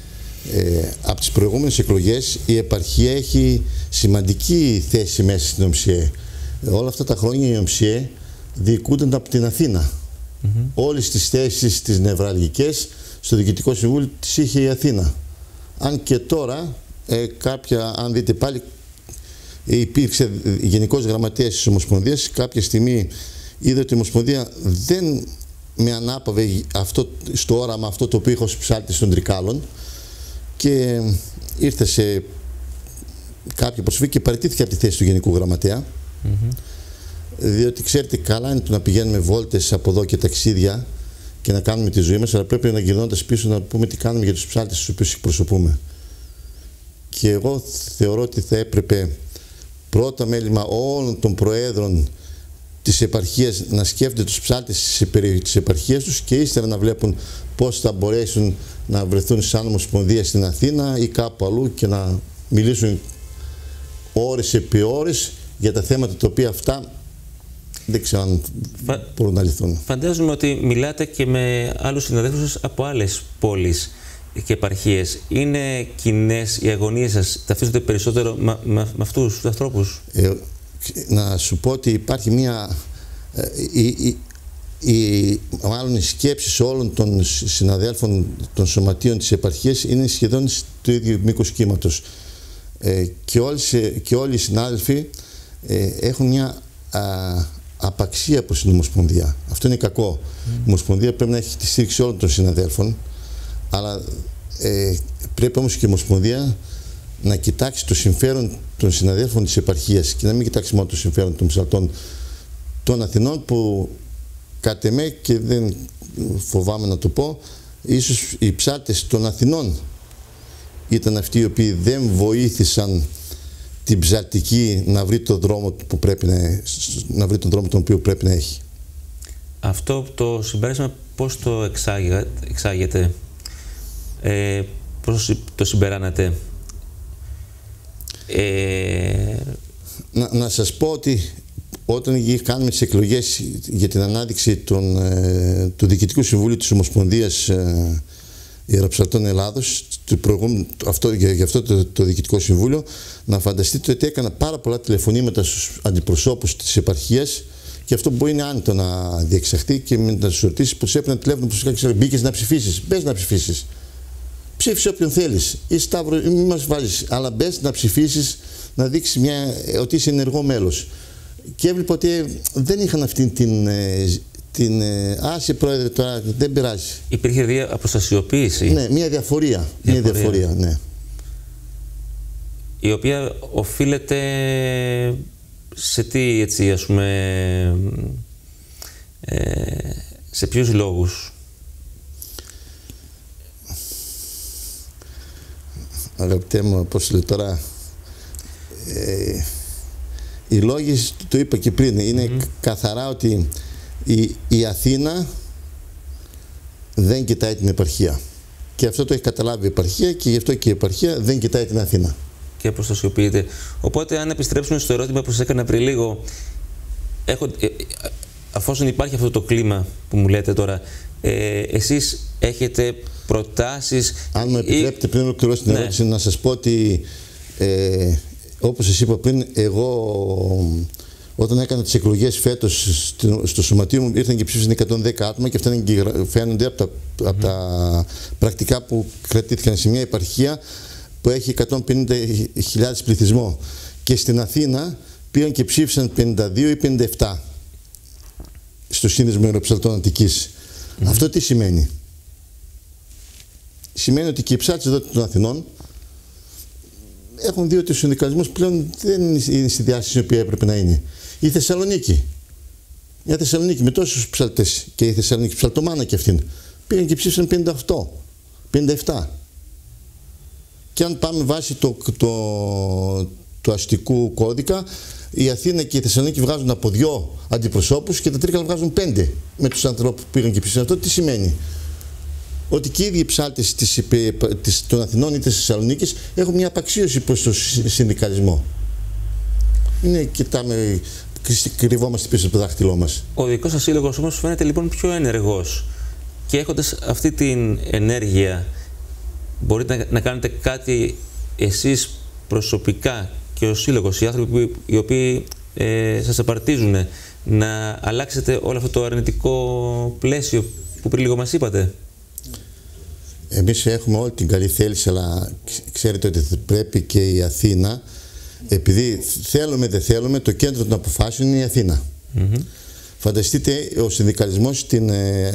Speaker 1: ε, από τις προηγούμενες εκλογές, η επαρχία έχει σημαντική θέση μέσα στην ΟΜΣΙΕ. Ε, όλα αυτά τα χρόνια η ΟΜΣΙΕ διοικούνται από την Αθήνα. Mm-hmm. Όλες τις θέσεις τις νευραλγικές στο Διοικητικό Συμβούλιο τις είχε η Αθήνα. Αν και τώρα ε, κάποια, αν δείτε πάλι, υπήρξε γενικός γραμματέας της Ομοσπονδίας. Κάποια στιγμή είδε ότι η Ομοσπονδία δεν με ανάπαυε αυτό, στο όραμα αυτό το οποίο είχα ως ψάλτης των Τρικάλων, και ήρθε σε κάποια προσφυγή και παραιτήθηκε από τη θέση του Γενικού Γραμματέα. Mm-hmm. Διότι ξέρετε, καλά είναι το να πηγαίνουμε βόλτες από εδώ και ταξίδια και να κάνουμε τη ζωή μας, αλλά πρέπει να γυρνώντας πίσω να πούμε τι κάνουμε για τους ψάλτες τους οποίους εκπροσωπούμε. Και εγώ θεωρώ ότι θα έπρεπε πρώτα μέλημα όλων των προέδρων της επαρχίας να σκέφτονται τους ψάλτες της επαρχίας τους και ύστερα να βλέπουν πώς θα μπορέσουν να βρεθούν σαν Ομοσπονδία στην Αθήνα ή κάπου αλλού και να μιλήσουν ώρες επί ώρες για τα θέματα τα οποία αυτά δεν ξέρω αν Φα... μπορούν να λυθούν.
Speaker 2: Φαντάζομαι ότι μιλάτε και με άλλους συναδέλφους από άλλες πόλεις και επαρχίες. Είναι κοινές οι αγωνίες σας, ταυτίζονται περισσότερο με, με, με αυτούς τους ανθρώπους?
Speaker 1: Ε, να σου πω ότι υπάρχει μια... Ε, η, η, η, μάλλον οι σκέψεις όλων των συναδέλφων των σωματείων της επαρχίας είναι σχεδόν του ίδιου μήκους κύματος. Ε, και, όλοι, και όλοι οι συνάδελφοι ε, έχουν μια α, απαξία προς την Ομοσπονδία. Αυτό είναι κακό. Mm. Η Ομοσπονδία πρέπει να έχει τη στήριξη όλων των συναδέλφων, αλλά ε, πρέπει όμως και η Ομοσπονδία να κοιτάξει το συμφέρον των συναδέλφων της επαρχίας και να μην κοιτάξει μόνο το συμφέρον των ψαλτών των Αθηνών, που κατ' εμέ, και δεν φοβάμαι να το πω, ίσως οι ψάλτες των Αθηνών ήταν αυτοί οι οποίοι δεν βοήθησαν την ψαλτική να βρει τον δρόμο που πρέπει να, να βρει τον δρόμο τον οποίο πρέπει να έχει.
Speaker 2: Αυτό το συμπέρασμα πώς το εξάγεται, ε, πώς το συμπεράνατε? Ε...
Speaker 1: Να, να σας πω ότι όταν κάνουμε τις εκλογές για την ανάδειξη των, ε, του Διοικητικού Συμβουλίου της Ομοσπονδίας ε, Ιεροψαλτών Ελλάδος, αυτό, για, για αυτό το, το Διοικητικό Συμβούλιο, να φανταστείτε ότι έκανα πάρα πολλά τηλεφωνήματα στους αντιπροσώπους της επαρχίας, και αυτό μπορεί να είναι άνετο να διεξαχθεί και με να τους ρωτήσεις πως έπρεπε να τηλέφωνο προς κάποιους, μπήκες να ψηφίσεις, μπες να ψηφίσεις. Ψήφισε όποιον θέλεις, ή Σταύρο, μην μας βάλεις, αλλά μπες να ψηφίσεις, να δείξεις μια, ότι είσαι ενεργό μέλος. Και έβλεπα ότι δεν είχαν αυτή την, την άσε πρόεδρε τώρα, δεν πειράζει.
Speaker 2: Υπήρχε δια αποστασιοποίηση.
Speaker 1: Ναι, μια διαφορία, μια διαφορία, ναι.
Speaker 2: Η οποία οφείλεται σε τι, έτσι, ας πούμε, ε, σε ποιους λόγους?
Speaker 1: Αγαπητέ μου, πώς λέω τώρα, ε, οι λόγοι, το είπα και πριν, είναι mm-hmm. καθαρά ότι η, η Αθήνα δεν κοιτάει την επαρχία. Και αυτό το έχει καταλάβει η επαρχία, και γι' αυτό και η επαρχία δεν κοιτάει την Αθήνα.
Speaker 2: Και αποστασιοποιείται. Οπότε, αν επιστρέψουμε στο ερώτημα που σας έκανα πριν λίγο, έχω, ε, αφόσον υπάρχει αυτό το κλίμα που μου λέτε τώρα, ε, εσείς έχετε προτάσεις?
Speaker 1: Αν μου επιτρέπετε, ή... πριν ολοκληρώσω την ναι. ερώτηση, να σας πω ότι ε, όπως σας είπα πριν, εγώ όταν έκανα τις εκλογές φέτος στο σωματείο μου, ήρθαν και ψήφισαν εκατόν δέκα άτομα, και αυτά είναι και φαίνονται από τα, mm-hmm. από τα πρακτικά που κρατήθηκαν σε μια επαρχία που έχει εκατόν πενήντα χιλιάδες πληθυσμό. Και στην Αθήνα πήγαν και ψήφισαν πενήντα δύο ή πενήντα επτά στο Σύνδεσμο Ιεροψαλτών Αττικής. Mm-hmm. Αυτό τι σημαίνει? Σημαίνει ότι και οι ψάλτες εδώ των Αθηνών έχουν δει ότι ο συνδικαλισμός πλέον δεν είναι στη διάσταση στην οποία έπρεπε να είναι. Η Θεσσαλονίκη, μια Θεσσαλονίκη με τόσους ψαλτές, και η Θεσσαλονίκη ψαλτομάνα και αυτήν, πήγαν και ψήφισαν πενήντα οκτώ, πενήντα επτά. Και αν πάμε βάσει το, το, το αστικού κώδικα, η Αθήνα και η Θεσσαλονίκη βγάζουν από δυο αντιπροσώπους και τα Τρίκαλα βγάζουν πέντε με τους ανθρώπους που πήγαν και ψήφισαν. Αυτό τι σημαίνει? Ότι και οι ίδιοι ψάλτες της, της, των Αθηνών ή της Θεσσαλονίκης έχουν μια απαξίωση προς τον συνδικαλισμό. Είναι, κοιτάμε, κρυβόμαστε πίσω από το δάχτυλό μας.
Speaker 2: Ο δικός σας σύλλογος όμως φαίνεται λοιπόν πιο ενεργός, και έχοντας αυτή την ενέργεια, μπορείτε να, να κάνετε κάτι εσείς προσωπικά και ο σύλλογος, οι άνθρωποι οι οποίοι ε, σας απαρτίζουν, να αλλάξετε όλο αυτό το αρνητικό πλαίσιο που πριν λίγο μας είπατε?
Speaker 1: Εμείς έχουμε όλη την καλή θέληση, αλλά ξέρετε ότι πρέπει και η Αθήνα, επειδή θέλουμε δεν θέλουμε, το κέντρο των αποφάσεων είναι η Αθήνα. Mm-hmm. Φανταστείτε, ο συνδικαλισμός στην,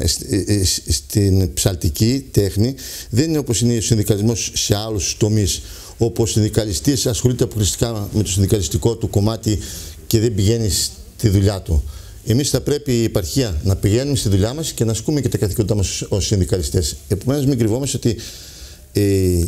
Speaker 1: στην ψαλτική τέχνη δεν είναι όπως είναι ο συνδικαλισμός σε άλλους τομείς, όπου ο συνδικαλιστής ασχολείται αποκλειστικά με το συνδικαλιστικό του κομμάτι και δεν πηγαίνει στη δουλειά του. Εμείς θα πρέπει η επαρχία να πηγαίνουμε στη δουλειά μας και να ασκούμε και τα καθήκοντά μας ως συνδικαλιστές. Επομένως, μην κρυβόμαστε ότι ε,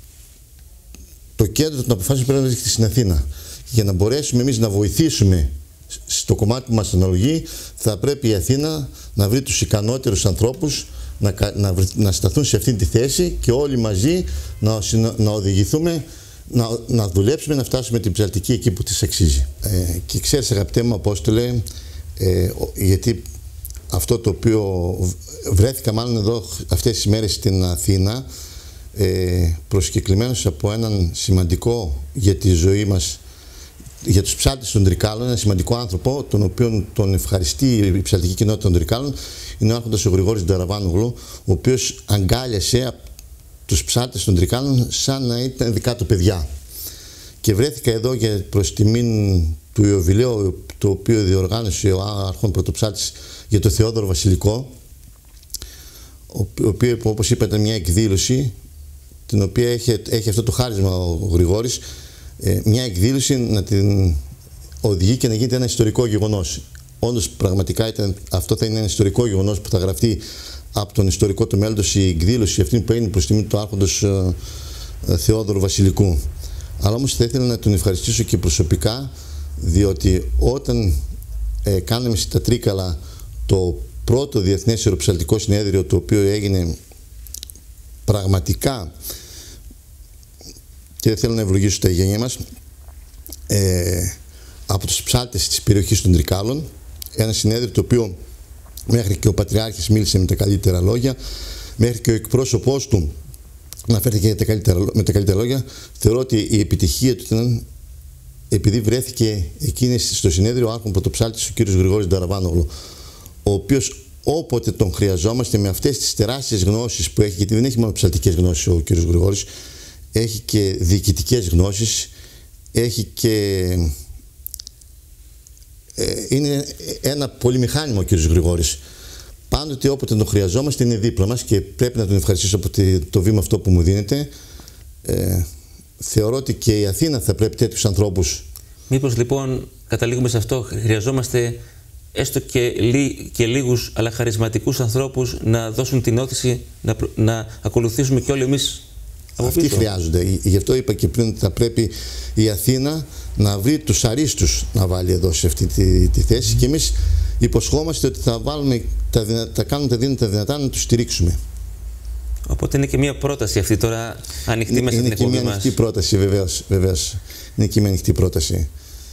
Speaker 1: το κέντρο των αποφάσεων πρέπει να βρίσκεται στην Αθήνα. Για να μπορέσουμε εμείς να βοηθήσουμε στο κομμάτι που μας αναλογεί, θα πρέπει η Αθήνα να βρει τους ικανότερους ανθρώπους να, να, να σταθούν σε αυτή τη θέση και όλοι μαζί να, να οδηγηθούμε, να, να δουλέψουμε, να φτάσουμε την ψαλτική εκεί που της αξίζει. Ε, και ξέρεις, αγαπητέ μου Απόστολε, ε, γιατί αυτό το οποίο βρέθηκα μάλλον εδώ αυτές τις μέρες στην Αθήνα, ε, προσκεκλημένος από έναν σημαντικό για τη ζωή μας, για τους ψάλτες των Τρικάλων, ένα σημαντικό άνθρωπο, τον οποίο τον ευχαριστεί η ψαλτική κοινότητα των Τρικάλων, είναι ο άρχοντας ο Γρηγόρης Νταραβάνογλου, ο οποίος αγκάλιασε τους ψάλτες των Τρικάλων σαν να ήταν δικά του παιδιά. Και βρέθηκα εδώ για προς τιμήν του Ιωβιλέου, το οποίο διοργάνωσε ο άρχον πρωτοψάλτης για το Θεόδωρο Βασιλικό, ο οποίο, όπως είπα, ήταν μια εκδήλωση, την οποία έχει, έχει αυτό το χάρισμα ο Γρηγόρης, ε, μια εκδήλωση να την οδηγεί και να γίνεται ένα ιστορικό γεγονός. Όντως, πραγματικά ήταν, αυτό θα είναι ένα ιστορικό γεγονός που θα γραφτεί από τον ιστορικό του μέλλοντος, η εκδήλωση αυτή που έγινε προς τιμή του άρχοντος ε, ε, Θεόδωρου Βασιλικού. Αλλά όμως θα ήθελα να τον ευχαριστήσω και προσωπικά, διότι όταν ε, κάναμε στα Τρίκαλα το πρώτο Διεθνές Ιεροψαλτικό Συνέδριο, το οποίο έγινε πραγματικά, και δεν θέλω να ευλογήσω τα γένεια μας, ε, από τους ψάλτες της περιοχής των Τρικάλων, ένα συνέδριο το οποίο μέχρι και ο Πατριάρχης μίλησε με τα καλύτερα λόγια, μέχρι και ο εκπρόσωπός του αναφέρθηκε με τα καλύτερα, με τα καλύτερα λόγια. Θεωρώ ότι η επιτυχία του ήταν επειδή βρέθηκε εκείνη στο συνέδριο ο άρχον πρωτοψάλτης ο κύριος Γρηγόρης Νταραβάνογλου, ο οποίος όποτε τον χρειαζόμαστε, με αυτές τις τεράστιες γνώσεις που έχει, γιατί δεν έχει μόνο ψαλτικές γνώσεις ο κύριος Γρηγόρης, έχει και διοικητικές γνώσεις, έχει και ε, είναι ένα πολυμηχάνημα ο κύριος Γρηγόρης. Πάντοτε όποτε τον χρειαζόμαστε είναι δίπλα μας και πρέπει να τον ευχαριστήσω από το βήμα αυτό που μου δίνεται. Ε, θεωρώ ότι και η Αθήνα θα πρέπει τέτοιους ανθρώπους. Μήπως λοιπόν καταλήγουμε σε αυτό, χρειαζόμαστε έστω και, λί, και λίγους αλλά χαρισματικούς ανθρώπους να δώσουν την όθηση να, να ακολουθήσουμε και όλοι εμείς από πίσω. Αυτοί χρειάζονται. Γι' αυτό είπα και πριν ότι θα πρέπει η Αθήνα να βρει τους αρίστους να βάλει εδώ σε αυτή τη, τη θέση mm. και εμείς υποσχόμαστε ότι θα, βάλουμε, τα, θα κάνουμε τα δύνατα δυνατά να τους στηρίξουμε. Οπότε είναι και μια πρόταση αυτή τώρα ανοιχτή μέσα στην εκπομπή μας. Είναι και μια ανοιχτή πρόταση, βεβαίως, βεβαίως. Είναι και μια ανοιχτή πρόταση.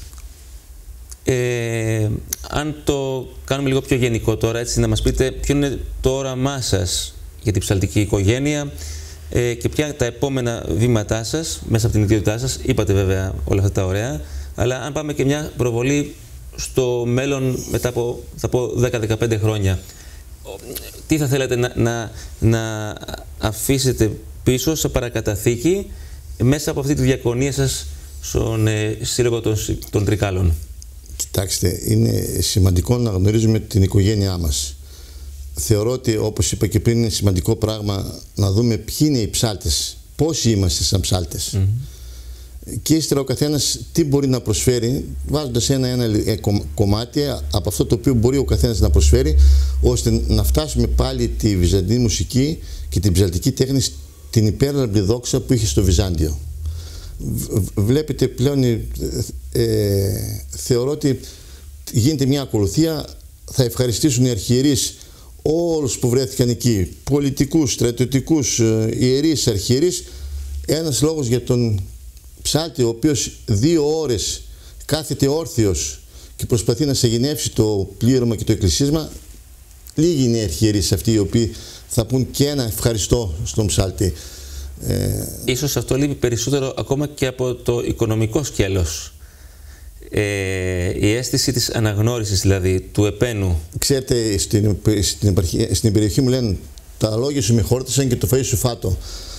Speaker 1: Ε, αν το κάνουμε λίγο πιο γενικό τώρα, έτσι, να μας πείτε ποιο είναι το όραμά σας για την ψαλτική οικογένεια ε, και ποια τα επόμενα βήματά σας μέσα από την ιδιότητά σας. Είπατε βέβαια όλα αυτά τα ωραία, αλλά αν πάμε και μια προβολή στο μέλλον μετά από, θα πω, δέκα με δεκαπέντε χρόνια, τι θα θέλετε να, να, να αφήσετε πίσω σε παρακαταθήκη μέσα από αυτή τη διακονία σας στον ε, Σύλλογο των, των Τρικάλων? Κοιτάξτε, είναι σημαντικό να γνωρίζουμε την οικογένειά μας. Θεωρώ ότι, όπως είπα και πριν, είναι σημαντικό πράγμα να δούμε ποιοι είναι οι ψάλτες, πόσοι είμαστε σαν ψάλτες. Mm-hmm. Και ύστερα ο καθένας τι μπορεί να προσφέρει, βάζοντας ένα-ένα κομμάτι από αυτό το οποίο μπορεί ο καθένας να προσφέρει, ώστε να φτάσουμε πάλι τη βυζαντινή μουσική και την ψαλτική τέχνη στην υπέρλαμπη δόξα που είχε στο Βυζάντιο. Βλέπετε πλέον, ε, ε, θεωρώ ότι γίνεται μια ακολουθία, θα ευχαριστήσουν οι αρχιερείς όλους που βρέθηκαν εκεί, πολιτικούς, στρατιωτικούς, ιερείς, αρχιερείς. Ένας λόγος για τον ψάλτη, ο οποίος δύο ώρες κάθεται όρθιος και προσπαθεί να σαγηνεύσει το πλήρωμα και το εκκλησίσμα, λίγοι είναι οι αρχιερείς αυτοί οι οποίοι θα πούν και ένα ευχαριστώ στον ψάλτη. Ε, Ίσως αυτό λείπει περισσότερο ακόμα και από το οικονομικό σκέλος. Ε, η αίσθηση της αναγνώρισης, δηλαδή, του επένου. Ξέρετε, στην, στην, στην περιοχή μου λένε τα λόγια σου με χόρτασαν και το φαΐ σου φάτο.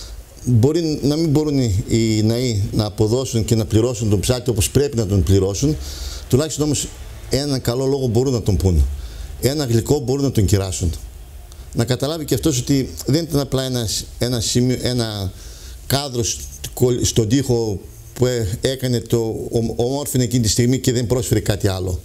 Speaker 3: μπορεί να μην μπορούν οι ναοί να αποδώσουν και να πληρώσουν τον ψάλτη όπως πρέπει να τον πληρώσουν, τουλάχιστον όμως έναν καλό λόγο μπορούν να τον πούν. Ένα γλυκό μπορούν να τον κεράσουν. Να καταλάβει και αυτός ότι δεν ήταν απλά ένα, ένα, σημείο, ένα κάδρο στον τοίχο που έκανε το ομόρφινο εκείνη τη στιγμή και δεν πρόσφερε κάτι άλλο.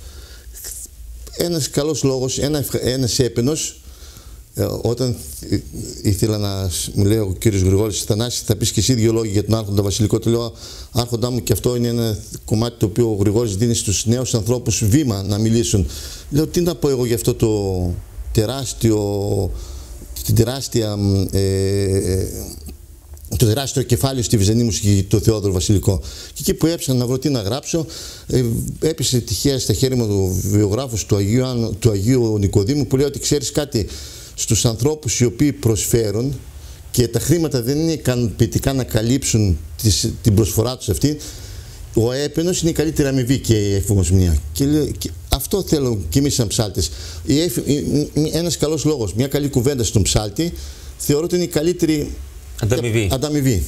Speaker 3: Ένας καλός λόγος, ένα, ένας έπαινος, όταν ήθελα να μου λέει ο κύριος Γρηγόρης, Θανάση, θα πεις και εσύ δύο λόγια για τον Άρχοντα Βασιλικό. Του λέω, Άρχοντά μου, και αυτό είναι ένα κομμάτι το οποίο ο Γρηγόρης δίνει στους νέους ανθρώπους βήμα να μιλήσουν. Λέω, τι να πω εγώ για αυτό το τεράστιο, την τεράστια, ε, το τεράστιο κεφάλαιο στη Βυζαντινή μουσική, το Θεόδωρο Βασιλικό. Και εκεί που έψανα να βρω τι να γράψω, ε, έπεσε τυχαία στα χέρια μου ο βιογράφος του Αγίου, του Αγίου Νικοδήμου, που λέει ότι ξέρεις κάτι, στους ανθρώπους οι οποίοι προσφέρουν και τα χρήματα δεν είναι ικανοποιητικά να καλύψουν τις, την προσφορά τους αυτή, ο έπαινος είναι η καλύτερη αμοιβή και η εφημοσμία. Και, και αυτό θέλω κι εμείς σαν ψάλτες. Ένας καλός λόγος, μια καλή κουβέντα στον ψάλτη, θεωρώ ότι είναι η καλύτερη
Speaker 2: ανταμοιβή.
Speaker 3: ανταμοιβή.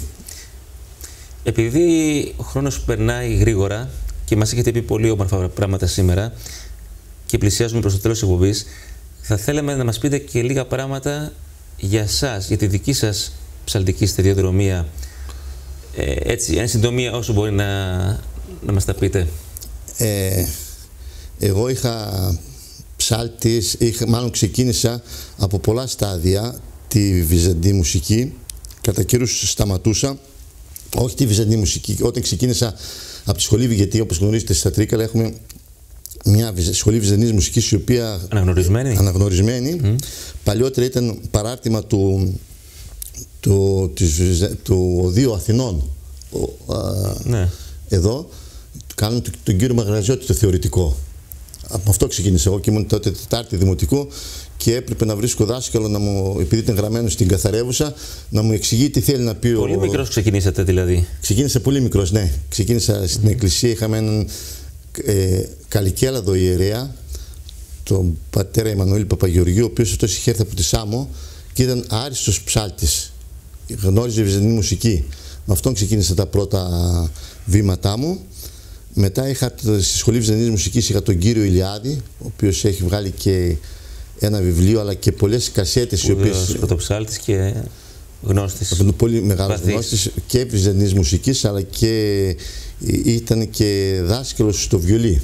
Speaker 2: Επειδή ο χρόνος περνάει γρήγορα και μας έχετε πει πολύ όμορφα πράγματα σήμερα και πλησιάζουμε προς το τέλος της εκπομπής, θα θέλαμε να μας πείτε και λίγα πράγματα για σας, για τη δική σας ψαλτική σταδιοδρομία. Ε, έτσι, εν συντομία, όσο μπορεί να, να μας τα πείτε.
Speaker 3: Ε, εγώ είχα ψάλτης, είχα, μάλλον ξεκίνησα από πολλά στάδια τη βυζαντινή μουσική. Κατά καιρούς σταματούσα, όχι τη βυζαντινή μουσική. Όταν ξεκίνησα από τη σχολή, γιατί όπως γνωρίζετε στα Τρίκαλα έχουμε μια σχολή βυζαντινής μουσικής η οποία
Speaker 2: αναγνωρισμένη,
Speaker 3: αναγνωρισμένη. Mm. Παλιότερα ήταν παράρτημα του, του, της, του Οδείου Αθηνών. Ο, α, ναι. Εδώ κάνουν τον, τον κύριο Μαγραζιώτη το θεωρητικό. Από αυτό ξεκίνησα εγώ και ήμουν τότε Τετάρτη Δημοτικού και έπρεπε να βρίσκω δάσκαλο, να μου, επειδή ήταν γραμμένο στην καθαρεύουσα, να μου εξηγεί τι θέλει να πει.
Speaker 2: Πολύ ο... μικρός ξεκινήσατε δηλαδή.
Speaker 3: Ξεκίνησα πολύ μικρός, ναι. Ξεκίνησα στην mm. εκκλησία, είχαμε έναν ε, Καλικέλαδο ιερέα, τον πατέρα Εμμανουήλ Παπαγεωργίου, ο οποίος αυτός είχε έρθει από τη Σάμο και ήταν άριστος ψάλτης. Γνώριζε βυζαντινή μουσική. Με αυτόν ξεκίνησα τα πρώτα βήματά μου. Μετά είχα, στη σχολή βυζαντινής μουσικής είχα τον κύριο Ηλιάδη, ο οποίος έχει βγάλει και ένα βιβλίο αλλά και πολλές κασέτες.
Speaker 2: Ο οποίος πρωτοψάλτης και γνώστης.
Speaker 3: Πολύ μεγάλος γνώστης και βυζαντινής μουσικής, αλλά και ήταν και δάσκαλος στο βιολί.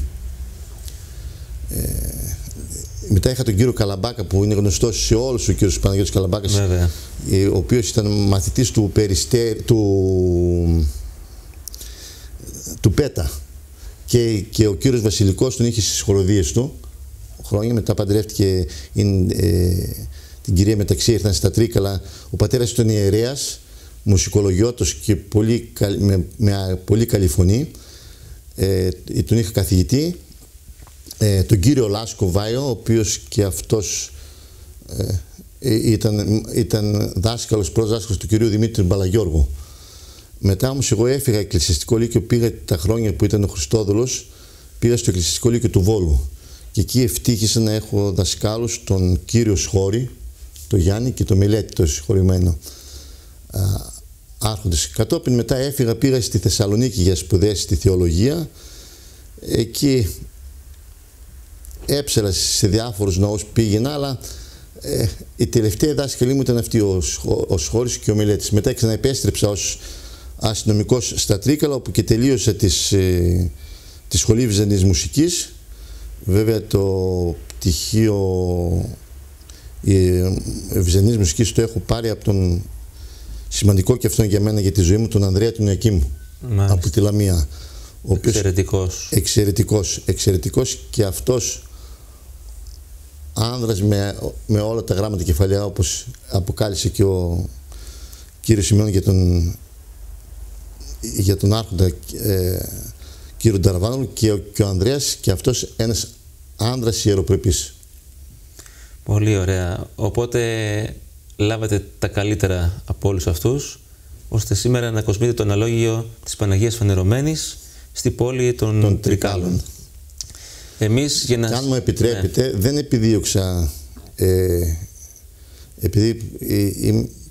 Speaker 3: Ε, μετά είχα τον κύριο Καλαμπάκα, που είναι γνωστός σε όλους, ο κύριος Παναγιώτης Καλαμπάκας,
Speaker 2: βέβαια,
Speaker 3: ο οποίος ήταν μαθητής του, Περιστέ, του, του Πέτα, και, και ο κύριος Βασιλικός τον είχε στις χοροδίες του χρόνια. Μετά παντρεύτηκε είναι, ε, την κυρία Μεταξύ, ήρθαν στα Τρίκαλα. Ο πατέρας ήταν ιερέας, μουσικολογιώτος και πολύ, με, με πολύ καλή φωνή. Ε, τον είχα καθηγητή. Ε, τον κύριο Λάσκο Βάιο, ο οποίος και αυτός ε, ήταν, ήταν δάσκαλος, πρώτος δάσκαλος του κυρίου Δημήτρη Μπαλαγιώργου. Μετά όμως εγώ έφυγα εκκλησιαστικό λύκειο, πήγα τα χρόνια που ήταν ο Χριστόδουλος, πήγα στο εκκλησιαστικό λύκειο του Βόλου. Και εκεί ευτύχησα να έχω δασκάλους τον κύριο Σχόρη, τον Γιάννη και τον Μιλέτη, το συγχωρημένο α, άρχοντες. Κατόπιν μετά έφυγα, πήγα στη Θεσσαλονίκη για σπουδές στη θεολογία. Εκεί έψελα σε διάφορους ναούς, πήγαινα, αλλά ε, η τελευταία δάσκαλή μου ήταν αυτή, ο, ο Σχόρης και ο Μιλέτης. Μετά ξαναεπέστρεψα ως αστυνομικός στα Τρίκαλα, όπου και τελείωσα τις, ε, τη σχολή βυζαντινής μουσικής. Βέβαια το πτυχίο ε, βυζαντινής μουσικής το έχω πάρει από τον σημαντικό και αυτό για μένα για τη ζωή μου, τον Ανδρέα τον Ιακήμου, από τη Λαμία. Ο οποίος,
Speaker 2: εξαιρετικός.
Speaker 3: Εξαιρετικός, εξαιρετικός και αυτός άνδρας με, με όλα τα γράμματα κεφαλαία, όπως αποκάλυψε και ο κύριος Σημειών για τον, για τον άρχοντα ε, κύριο Νταραβάνογλου, και ο, και ο Ανδρέας και αυτός ένας άνδρας ιεροπρεπής.
Speaker 2: Πολύ ωραία. Οπότε λάβατε τα καλύτερα από όλους αυτούς, ώστε σήμερα να κοσμείτε το αναλόγιο της Παναγίας Φανερωμένης στη πόλη των, των Τρικάλων. Εμείς, για να...
Speaker 3: Αν μου επιτρέπετε, ναι, δεν επιδίωξα, ε, επειδή ε, ε,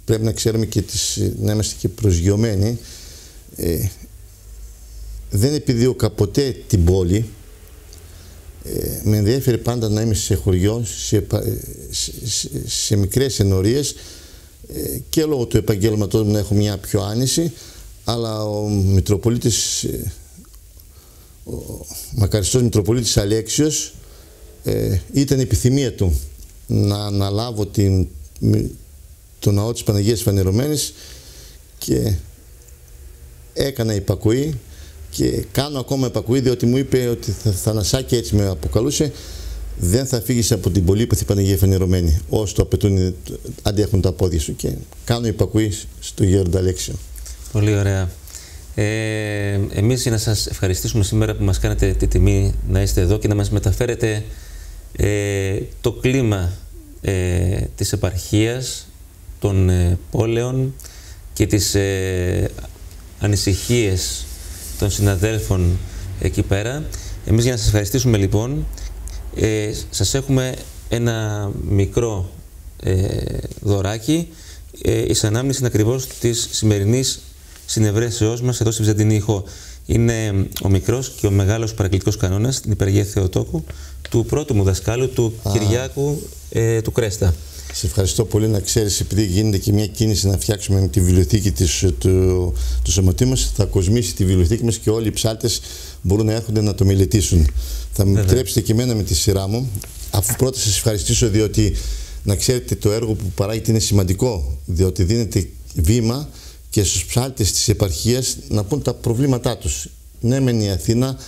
Speaker 3: πρέπει να ξέρουμε και τις, να είμαστε και προσγειωμένοι. Ε, δεν επιδίωκα ποτέ την πόλη. Ε, με ενδιαφέρει πάντα να είμαι σε χωριό, σε, σε, σε, σε μικρές ενορίες, ε, και λόγω του επαγγέλματος μου να έχω μια πιο άνεση, αλλά ο Μητροπολίτης, ο μακαριστός Μητροπολίτης Αλέξιος, ε, ήταν επιθυμία του να αναλάβω την, το ναό της Παναγίας Φανερωμένης, και έκανα υπακοή και κάνω ακόμα υπακοή, διότι μου είπε ότι θα, Θανασάκη, έτσι με αποκαλούσε, δεν θα φύγεις από την πολύπαθη Παναγία Φανερωμένη όσο το απαιτούν, αντέχουν τα πόδια σου, και κάνω υπακοή στο Γέροντα Αλέξιο.
Speaker 2: Πολύ ωραία. Ε, εμείς για να σας ευχαριστήσουμε σήμερα που μας κάνετε τη τιμή να είστε εδώ και να μας μεταφέρετε ε, το κλίμα ε, της επαρχίας, των ε, πόλεων και τις ε, ανησυχίες των συναδέλφων εκεί πέρα. Εμείς για να σας ευχαριστήσουμε λοιπόν, ε, σας έχουμε ένα μικρό ε, δωράκι, ε, εις ανάμνηση ακριβώς της σημερινής συνευρέσεώς μας εδώ στη Βυζαντινή Ιχώ. Είναι ο μικρός και ο μεγάλος παρακλητικός κανόνας στην Υπεργία Θεοτόκου του πρώτου μου δασκάλου, του Α. Κυριάκου ε, του Κρέστα.
Speaker 3: Σε ευχαριστώ πολύ. Να ξέρεις, επειδή γίνεται και μια κίνηση να φτιάξουμε τη βιβλιοθήκη της, του, του σωματείου μας, θα κοσμήσει τη βιβλιοθήκη μας και όλοι οι ψάλτες μπορούν να έρχονται να το μελετήσουν. Θα μου επιτρέψετε και εμένα με τη σειρά μου, αφού πρώτα σας ευχαριστήσω, διότι να ξέρετε το έργο που παράγεται είναι σημαντικό, διότι δίνεται βήμα και στους ψάλτες της επαρχίας να πούν τα προβλήματά τους. Ναι, μεν η Αθήνα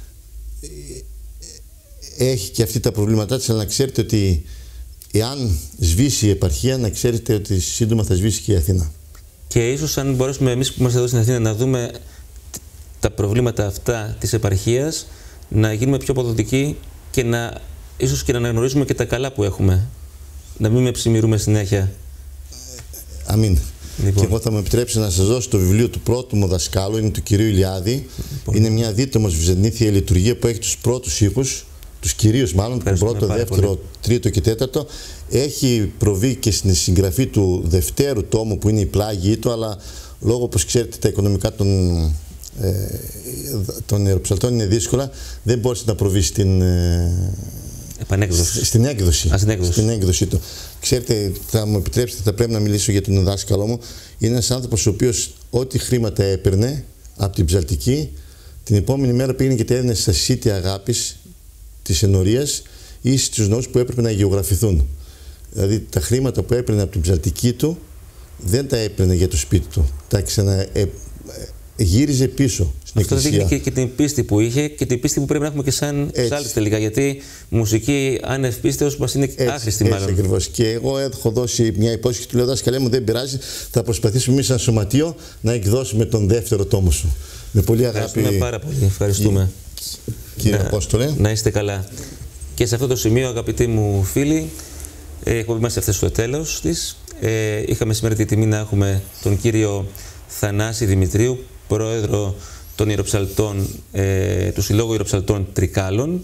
Speaker 3: έχει και αυτή τα προβλήματά της, αλλά να ξέρετε ότι εάν σβήσει η επαρχία, να ξέρετε ότι σύντομα θα σβήσει και η Αθήνα.
Speaker 2: Και ίσως αν μπορέσουμε εμείς που είμαστε εδώ στην Αθήνα να δούμε τα προβλήματα αυτά της επαρχίας, να γίνουμε πιο αποδοτικοί και να, ίσως και να αναγνωρίσουμε και τα καλά που έχουμε. Να μην με ψημιρούμε συνέχεια.
Speaker 3: Αμήν.
Speaker 2: Λοιπόν.
Speaker 3: Και εγώ θα μου επιτρέψει να σας δώσω το βιβλίο του πρώτου μου δασκάλου, είναι του κυρίου Ηλιάδη. Λοιπόν. Είναι μια δίτομος βυζαντινή θεία λειτουργία που έχει τους πρώτους ήχους, τους κυρίους μάλλον, τον πρώτο, δεύτερο, πολύ. τρίτο και τέταρτο. Έχει προβεί και στην συγγραφή του δευτέρου τόμου που είναι η πλάγη του, αλλά λόγω, όπως ξέρετε, τα οικονομικά των, ε, των ιεροψαλτών είναι δύσκολα, δεν μπόρεσε να προβεί στην, ε,
Speaker 2: επανέκδοση.
Speaker 3: Στην έκδοση.
Speaker 2: Α, στην έκδοση.
Speaker 3: Στην έκδοση του. Ξέρετε, θα μου επιτρέψετε, θα πρέπει να μιλήσω για τον δάσκαλό μου. Είναι ένας άνθρωπος ο οποίος ό,τι χρήματα έπαιρνε από την ψαλτική, την επόμενη μέρα πήγαινε και τα έδινε στα σίτια αγάπης της ενορίας ή στους ναούς που έπρεπε να γεωγραφηθούν. Δηλαδή τα χρήματα που έπαιρνε από την ψαλτική του δεν τα έπαιρνε για το σπίτι του. Τα ξανα, ε, γύριζε πίσω στην
Speaker 2: Αυτό
Speaker 3: εκκλησία.
Speaker 2: δείχνει και, και την πίστη που είχε και την πίστη που πρέπει να έχουμε και σαν ψάλτες τελικά. Γιατί μουσική άνευ πίστεως μας είναι έτσι, άχρηστη μάλλον.
Speaker 3: Έτσι ακριβώς. Και εγώ έχω δώσει μια υπόσχεση, του λέω: δάσκαλέ μου, δεν πειράζει, θα προσπαθήσουμε εμείς σαν σωματείο να εκδώσουμε τον δεύτερο τόμο σου. Με πολύ αγάπη.
Speaker 2: Ευχαριστούμε πάρα πολύ. Ευχαριστούμε.
Speaker 3: Κύριε Απόστολε.
Speaker 2: Να είστε καλά. Και σε αυτό το σημείο, αγαπητοί μου φίλοι, έχουμε είμαστε αυτές στο τέλος της. Ε, είχαμε σήμερα τη τιμή να έχουμε τον κύριο Θανάση Δημητρίου, πρόεδρο των Ιεροψαλτών, ε, του Συλλόγου Ιεροψαλτών Τρικάλων.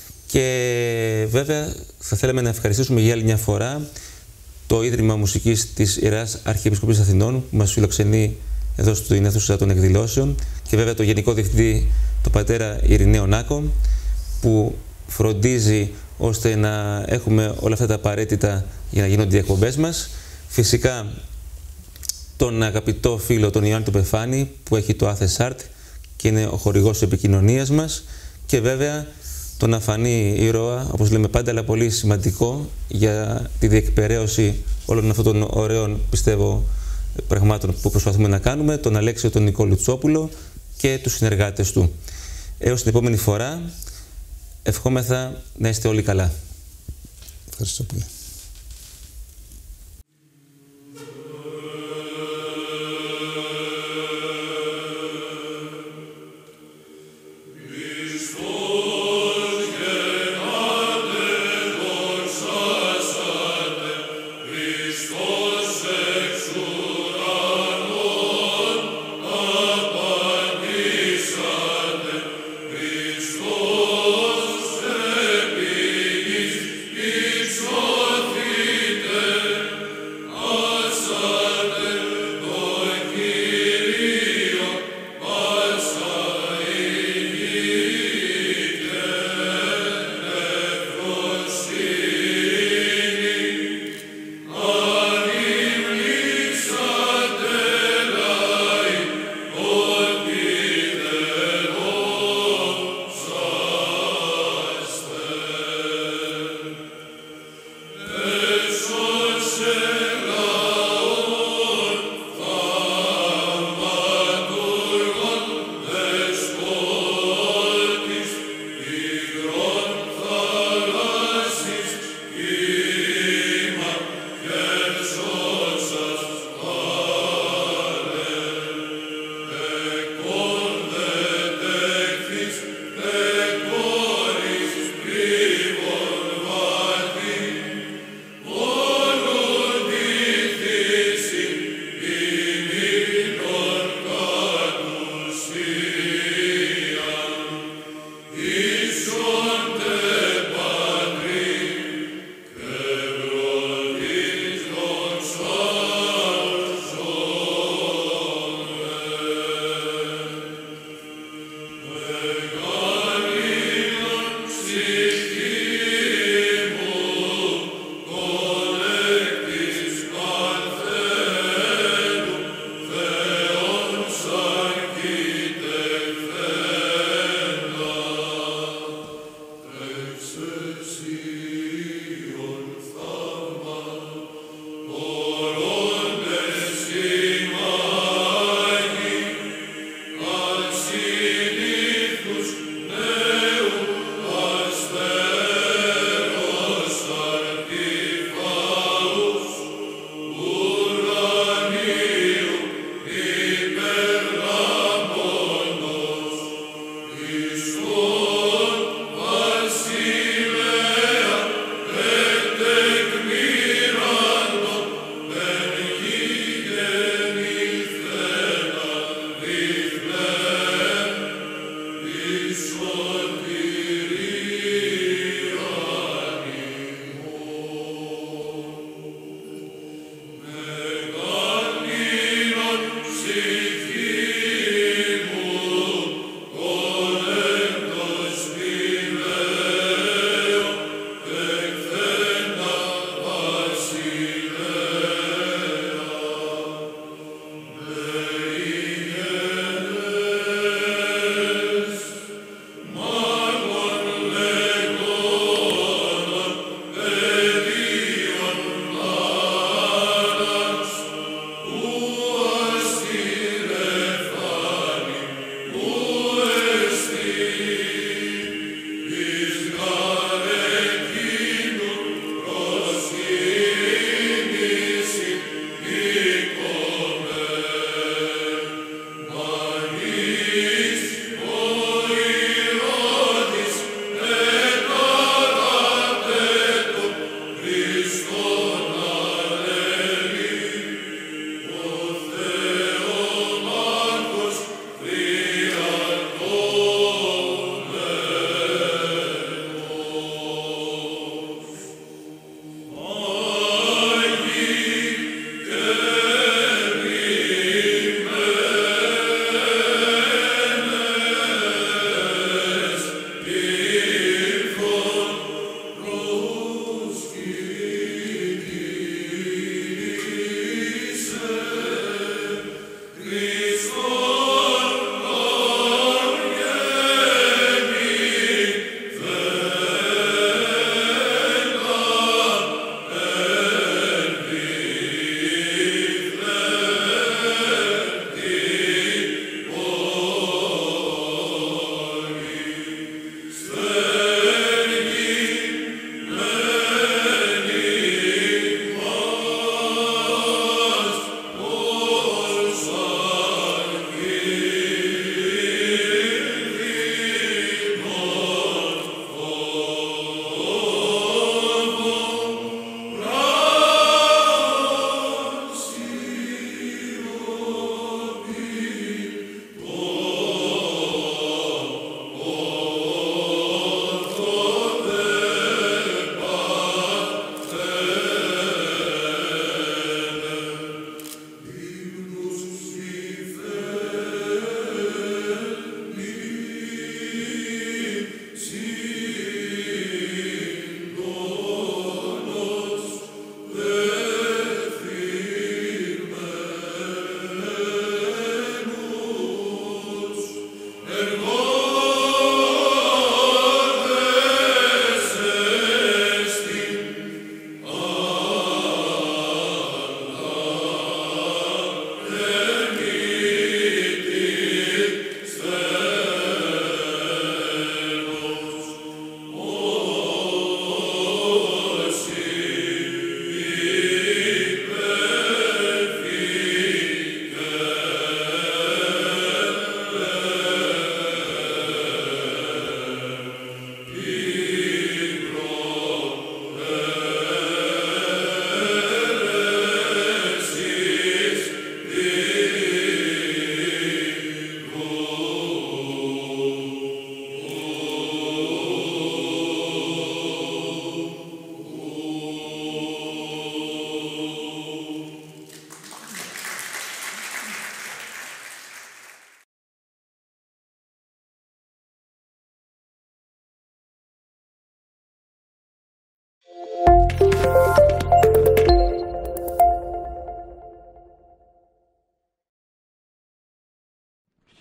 Speaker 2: Και βέβαια θα θέλαμε να ευχαριστήσουμε για άλλη μια φορά το Ίδρυμα Μουσικής της Ιεράς Αρχιεπισκοπής Αθηνών που μας φιλοξενεί εδώ στην αίθουσα των εκδηλώσεων, και βέβαια το Γενικό Διευθυντή, το πατέρα Ειρηναίο Νάκο, που φροντίζει ώστε να έχουμε όλα αυτά τα απαραίτητα για να γίνονται οι εκπομπές μας. Φυσικά τον αγαπητό φίλο τον Ιωάννη του Πεφάνη που έχει το Άθενσάρτ και είναι ο χορηγός επικοινωνίας μας, και βέβαια τον αφανή ήρωα, όπως λέμε πάντα, αλλά πολύ σημαντικό για τη διεκπεραίωση όλων αυτών των ωραίων, πιστεύω, πραγμάτων που προσπαθούμε να κάνουμε, τον Αλέξιο τον Νικολουτσόπουλο και τους συνεργάτες του. Έως την επόμενη φορά, ευχόμεθα να είστε όλοι καλά.
Speaker 3: Ευχαριστώ πολύ.
Speaker 4: Christos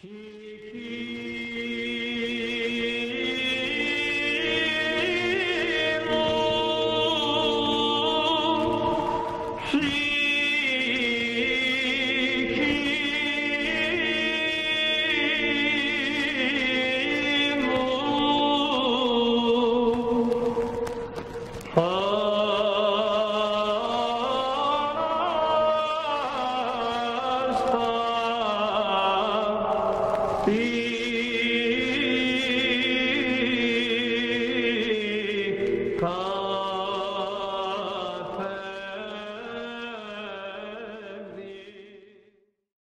Speaker 4: Be